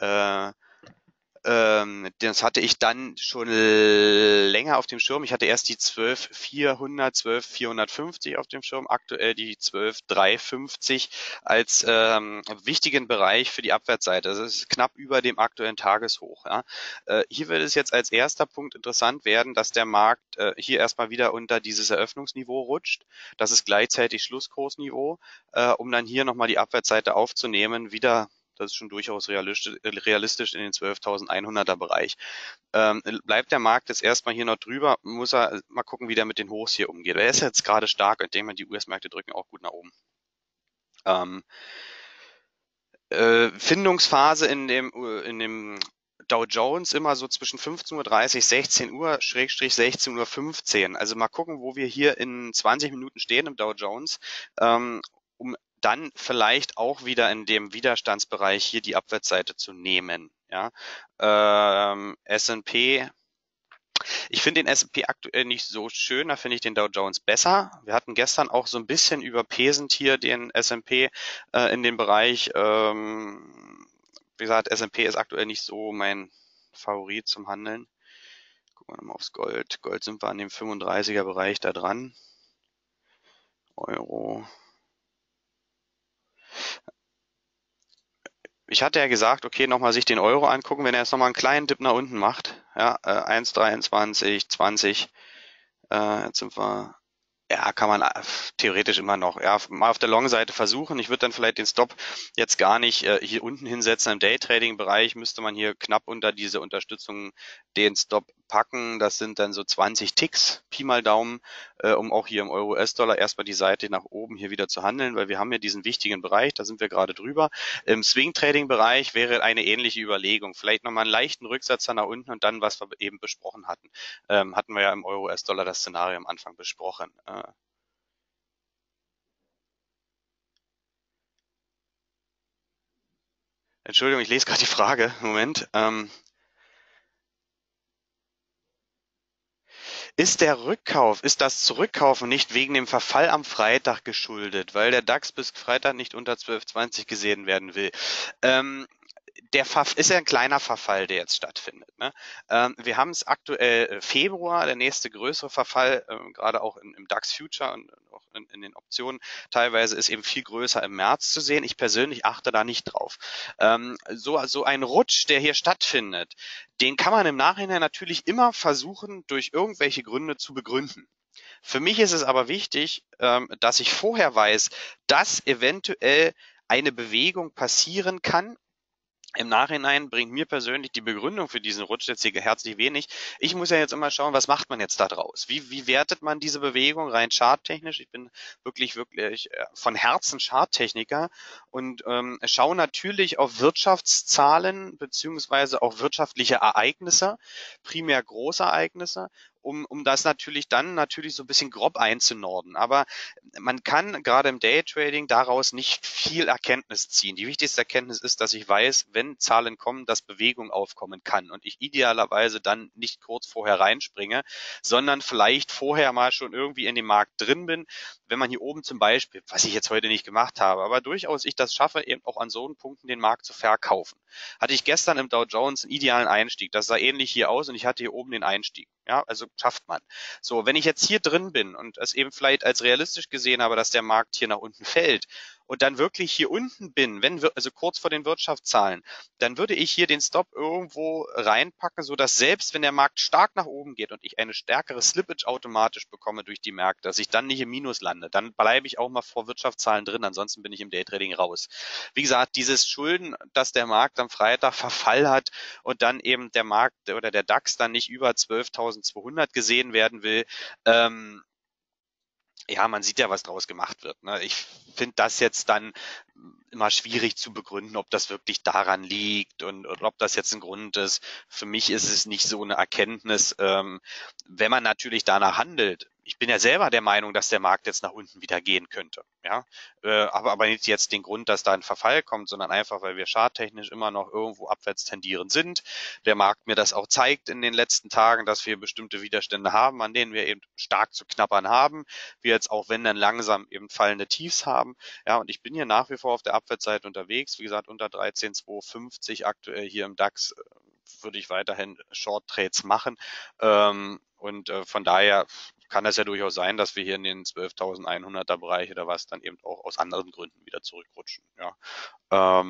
schon länger auf dem Schirm. Ich hatte erst die 12.400, 12.450 auf dem Schirm, aktuell die 12.350 als wichtigen Bereich für die Abwärtsseite. Das ist knapp über dem aktuellen Tageshoch. Ja. Hier wird es jetzt als erster Punkt interessant werden, dass der Markt hier erstmal wieder unter dieses Eröffnungsniveau rutscht. Das ist gleichzeitig Schlusskursniveau, um dann hier nochmal die Abwärtsseite aufzunehmen, wieder. Das ist schon durchaus realistisch in den 12.100er Bereich. Bleibt der Markt jetzt erstmal hier noch drüber, muss er mal gucken, wie der mit den Hochs hier umgeht. Er ist jetzt gerade stark, und ich denke mal, die US-Märkte drücken auch gut nach oben. Findungsphase in dem Dow Jones immer so zwischen 15.30 Uhr, 16 Uhr, Schrägstrich 16.15 Uhr. Also mal gucken, wo wir hier in 20 Minuten stehen im Dow Jones, um dann vielleicht auch wieder in dem Widerstandsbereich hier die Abwärtsseite zu nehmen. Ja, S&P. Ich finde den S&P aktuell nicht so schön, da finde ich den Dow Jones besser. Wir hatten gestern auch so ein bisschen überpesend hier den S&P in dem Bereich. Wie gesagt, S&P ist aktuell nicht so mein Favorit zum Handeln. Gucken wir mal aufs Gold. Gold sind wir an dem 35er Bereich da dran. Euro. Ich hatte ja gesagt, okay, nochmal sich den Euro angucken, wenn er jetzt nochmal einen kleinen Dip nach unten macht. Ja, 1,23, 20. Jetzt sind wir, ja, kann man theoretisch immer noch, ja, mal auf der Long-Seite versuchen. Ich würde dann vielleicht den Stop jetzt gar nicht hier unten hinsetzen. Im Day-Trading-Bereich müsste man hier knapp unter diese Unterstützung den Stop packen. Das sind dann so 20 Ticks, Pi mal Daumen, um auch hier im Euro-US-Dollar erstmal die Seite nach oben hier wieder zu handeln, weil wir haben ja diesen wichtigen Bereich, da sind wir gerade drüber. Im Swing-Trading-Bereich wäre eine ähnliche Überlegung. Vielleicht nochmal einen leichten Rücksatzer nach unten und dann, was wir eben besprochen hatten. Hatten wir ja im Euro-US-Dollar das Szenario am Anfang besprochen. Entschuldigung, ich lese gerade die Frage. Moment. Ist das Zurückkaufen nicht wegen dem Verfall am Freitag geschuldet, weil der DAX bis Freitag nicht unter 12,20 gesehen werden will? Ist ja ein kleiner Verfall, der jetzt stattfindet. Ne? Wir haben es aktuell Februar, der nächste größere Verfall, gerade auch im DAX Future und auch in den Optionen teilweise ist eben viel größer im März zu sehen. Ich persönlich achte da nicht drauf. So ein Rutsch, der hier stattfindet, den kann man im Nachhinein natürlich immer versuchen, durch irgendwelche Gründe zu begründen. Für mich ist es aber wichtig, dass ich vorher weiß, dass eventuell eine Bewegung passieren kann. Im Nachhinein bringt mir persönlich die Begründung für diesen Rutsch jetzt hier herzlich wenig. Ich muss ja jetzt immer schauen, was macht man jetzt da draus? Wie wertet man diese Bewegung rein charttechnisch? Ich bin wirklich von Herzen Charttechniker und schaue natürlich auf Wirtschaftszahlen beziehungsweise auch wirtschaftliche Ereignisse, primär Großereignisse, um das natürlich so ein bisschen grob einzunorden. Aber man kann gerade im Daytrading daraus nicht viel Erkenntnis ziehen. Die wichtigste Erkenntnis ist, dass ich weiß, wenn Zahlen kommen, dass Bewegung aufkommen kann und ich idealerweise dann nicht kurz vorher reinspringe, sondern vielleicht vorher mal schon irgendwie in dem Markt drin bin, wenn man hier oben zum Beispiel, was ich jetzt heute nicht gemacht habe, aber durchaus ich das schaffe, eben auch an so einen Punkten den Markt zu verkaufen. Hatte ich gestern im Dow Jones einen idealen Einstieg. Das sah ähnlich hier aus und ich hatte hier oben den Einstieg. Ja, also schafft man. So, wenn ich jetzt hier drin bin und es eben vielleicht als realistisch gesehen habe, dass der Markt hier nach unten fällt und dann wirklich hier unten bin, also kurz vor den Wirtschaftszahlen, dann würde ich hier den Stop irgendwo reinpacken, so dass selbst wenn der Markt stark nach oben geht und ich eine stärkere Slippage automatisch bekomme durch die Märkte, dass ich dann nicht im Minus lande, dann bleibe ich auch mal vor Wirtschaftszahlen drin, ansonsten bin ich im Daytrading raus. Wie gesagt, dieses Schulden, dass der Markt am Freitag Verfall hat und dann eben der Markt oder der DAX dann nicht über 12.200 gesehen werden will, ja, man sieht ja, was draus gemacht wird. Ne? Ich finde das jetzt dann immer schwierig zu begründen, ob das wirklich daran liegt und ob das jetzt ein Grund ist. Für mich ist es nicht so eine Erkenntnis, wenn man natürlich danach handelt. Ich bin ja selber der Meinung, dass der Markt jetzt nach unten wieder gehen könnte. Ja, aber nicht jetzt den Grund, dass da ein Verfall kommt, sondern einfach, weil wir charttechnisch immer noch irgendwo abwärts tendierend sind. Der Markt mir das auch zeigt in den letzten Tagen, dass wir bestimmte Widerstände haben, an denen wir eben stark zu knabbern haben. Wir jetzt auch, wenn dann langsam eben fallende Tiefs haben. Ja, und ich bin hier nach wie vor auf der Abwärtsseite unterwegs. Wie gesagt, unter 13.250 aktuell hier im DAX würde ich weiterhin Short Trades machen. Von daher kann es ja durchaus sein, dass wir hier in den 12.100er Bereich oder was dann eben auch aus anderen Gründen wieder zurückrutschen. Ja.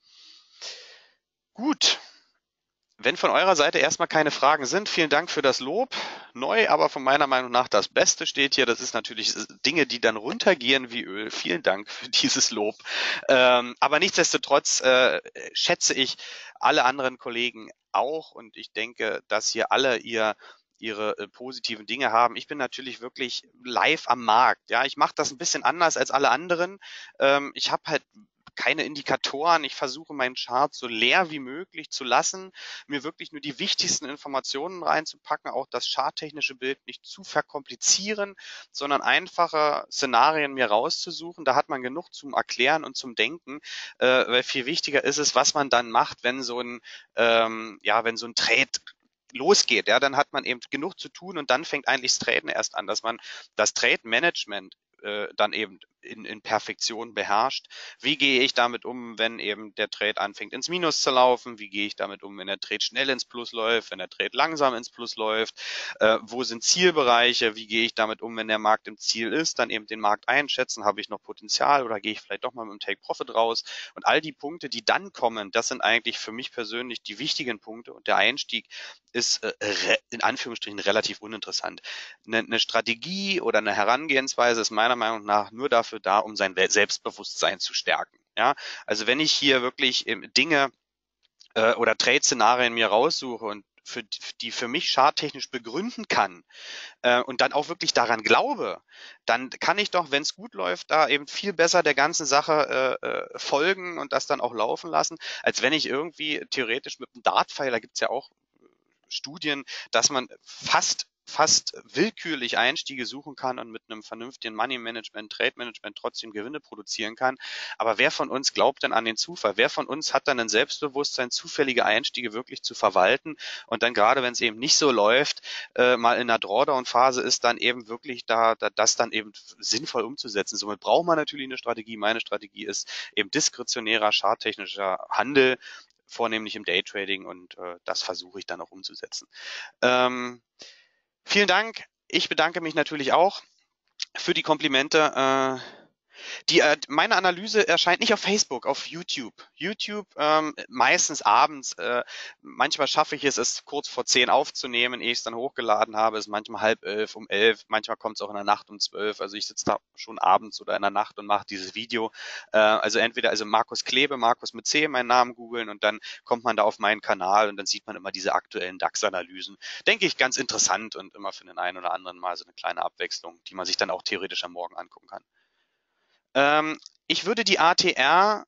Gut. Wenn von eurer Seite erstmal keine Fragen sind, vielen Dank für das Lob. Neu, aber von meiner Meinung nach das Beste steht hier. Das ist natürlich Dinge, die dann runtergehen wie Öl. Vielen Dank für dieses Lob. Aber nichtsdestotrotz schätze ich alle anderen Kollegen auch und ich denke, dass hier alle ihre positiven Dinge haben. Ich bin natürlich wirklich live am Markt. Ja, ich mache das ein bisschen anders als alle anderen. Ich habe halt keine Indikatoren. Ich versuche meinen Chart so leer wie möglich zu lassen, mir wirklich nur die wichtigsten Informationen reinzupacken, auch das charttechnische Bild nicht zu verkomplizieren, sondern einfache Szenarien mir rauszusuchen. Da hat man genug zum Erklären und zum Denken, weil viel wichtiger ist es, was man dann macht, wenn so ein Trade losgeht, ja, dann hat man eben genug zu tun und dann fängt eigentlich das Traden erst an, dass man das Trade-Management dann eben in Perfektion beherrscht. Wie gehe ich damit um, wenn eben der Trade anfängt ins Minus zu laufen? Wie gehe ich damit um, wenn der Trade schnell ins Plus läuft, wenn der Trade langsam ins Plus läuft? Wo sind Zielbereiche? Wie gehe ich damit um, wenn der Markt im Ziel ist? Dann eben den Markt einschätzen. Habe ich noch Potenzial oder gehe ich vielleicht doch mal mit dem Take-Profit raus? Und all die Punkte, die dann kommen, das sind eigentlich für mich persönlich die wichtigen Punkte und der Einstieg ist in Anführungsstrichen relativ uninteressant. Eine Strategie oder eine Herangehensweise ist meiner Meinung nach nur dafür da, um sein Selbstbewusstsein zu stärken. Ja, also wenn ich hier wirklich Dinge oder Trade-Szenarien mir raussuche und die für mich charttechnisch begründen kann und dann auch wirklich daran glaube, dann kann ich doch, wenn es gut läuft, da eben viel besser der ganzen Sache folgen und das dann auch laufen lassen, als wenn ich irgendwie theoretisch mit einem Dartpfeil, da gibt es ja auch Studien, dass man fast willkürlich Einstiege suchen kann und mit einem vernünftigen Money Management, Trade Management trotzdem Gewinne produzieren kann. Aber wer von uns glaubt denn an den Zufall? Wer von uns hat dann ein Selbstbewusstsein, zufällige Einstiege wirklich zu verwalten und dann gerade, wenn es eben nicht so läuft, mal in einer Drawdown-Phase ist, dann eben wirklich das dann eben sinnvoll umzusetzen. Somit braucht man natürlich eine Strategie. Meine Strategie ist eben diskretionärer, charttechnischer Handel, vornehmlich im Daytrading und das versuche ich dann auch umzusetzen. Vielen Dank. Ich bedanke mich natürlich auch für die Komplimente. Meine Analyse erscheint nicht auf Facebook, auf YouTube. YouTube meistens abends. Manchmal schaffe ich es kurz vor 10 aufzunehmen, ehe ich es dann hochgeladen habe. Es ist manchmal 10:30, um 11. Manchmal kommt es auch in der Nacht um 12. Also ich sitze da schon abends oder in der Nacht und mache dieses Video. Also entweder Markus Klebe, Markus mit C, meinen Namen googeln und dann kommt man da auf meinen Kanal und dann sieht man immer diese aktuellen DAX-Analysen. Denke ich, ganz interessant und immer für den einen oder anderen mal so eine kleine Abwechslung, die man sich dann auch theoretisch am Morgen angucken kann. Ich würde die ATR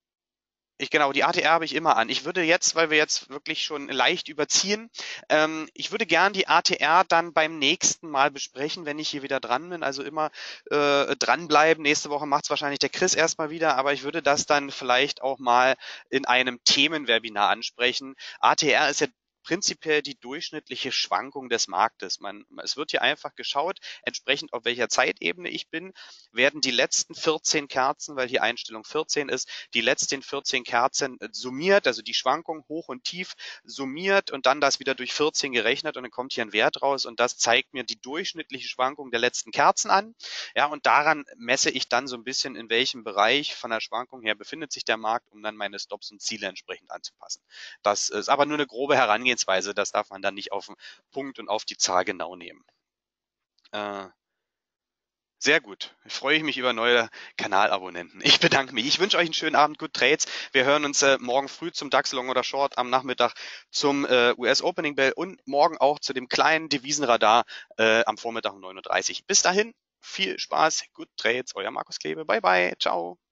habe ich immer an. Ich würde jetzt, weil wir jetzt wirklich schon leicht überziehen, ich würde gern die ATR dann beim nächsten Mal besprechen, wenn ich hier wieder dran bin. Also immer dranbleiben. Nächste Woche macht es wahrscheinlich der Chris erstmal wieder, aber ich würde das dann vielleicht auch mal in einem Themenwebinar ansprechen. ATR ist ja prinzipiell die durchschnittliche Schwankung des Marktes. Es wird hier einfach geschaut, entsprechend auf welcher Zeitebene ich bin, werden die letzten 14 Kerzen, weil hier Einstellung 14 ist, die letzten 14 Kerzen summiert, also die Schwankung hoch und tief summiert und dann das wieder durch 14 gerechnet und dann kommt hier ein Wert raus und das zeigt mir die durchschnittliche Schwankung der letzten Kerzen an. Ja, und daran messe ich dann so ein bisschen, in welchem Bereich von der Schwankung her befindet sich der Markt, um dann meine Stops und Ziele entsprechend anzupassen. Das ist aber nur eine grobe Herangehensweise, das darf man dann nicht auf den Punkt und auf die Zahl genau nehmen. Sehr gut. Freue ich mich über neue Kanalabonnenten. Ich bedanke mich. Ich wünsche euch einen schönen Abend, good Trades. Wir hören uns morgen früh zum DAX Long oder Short, am Nachmittag zum US Opening Bell und morgen auch zu dem kleinen Devisenradar am Vormittag um 9:30 Uhr. Bis dahin, viel Spaß, good Trades. Euer Markus Klebe. Bye bye. Ciao.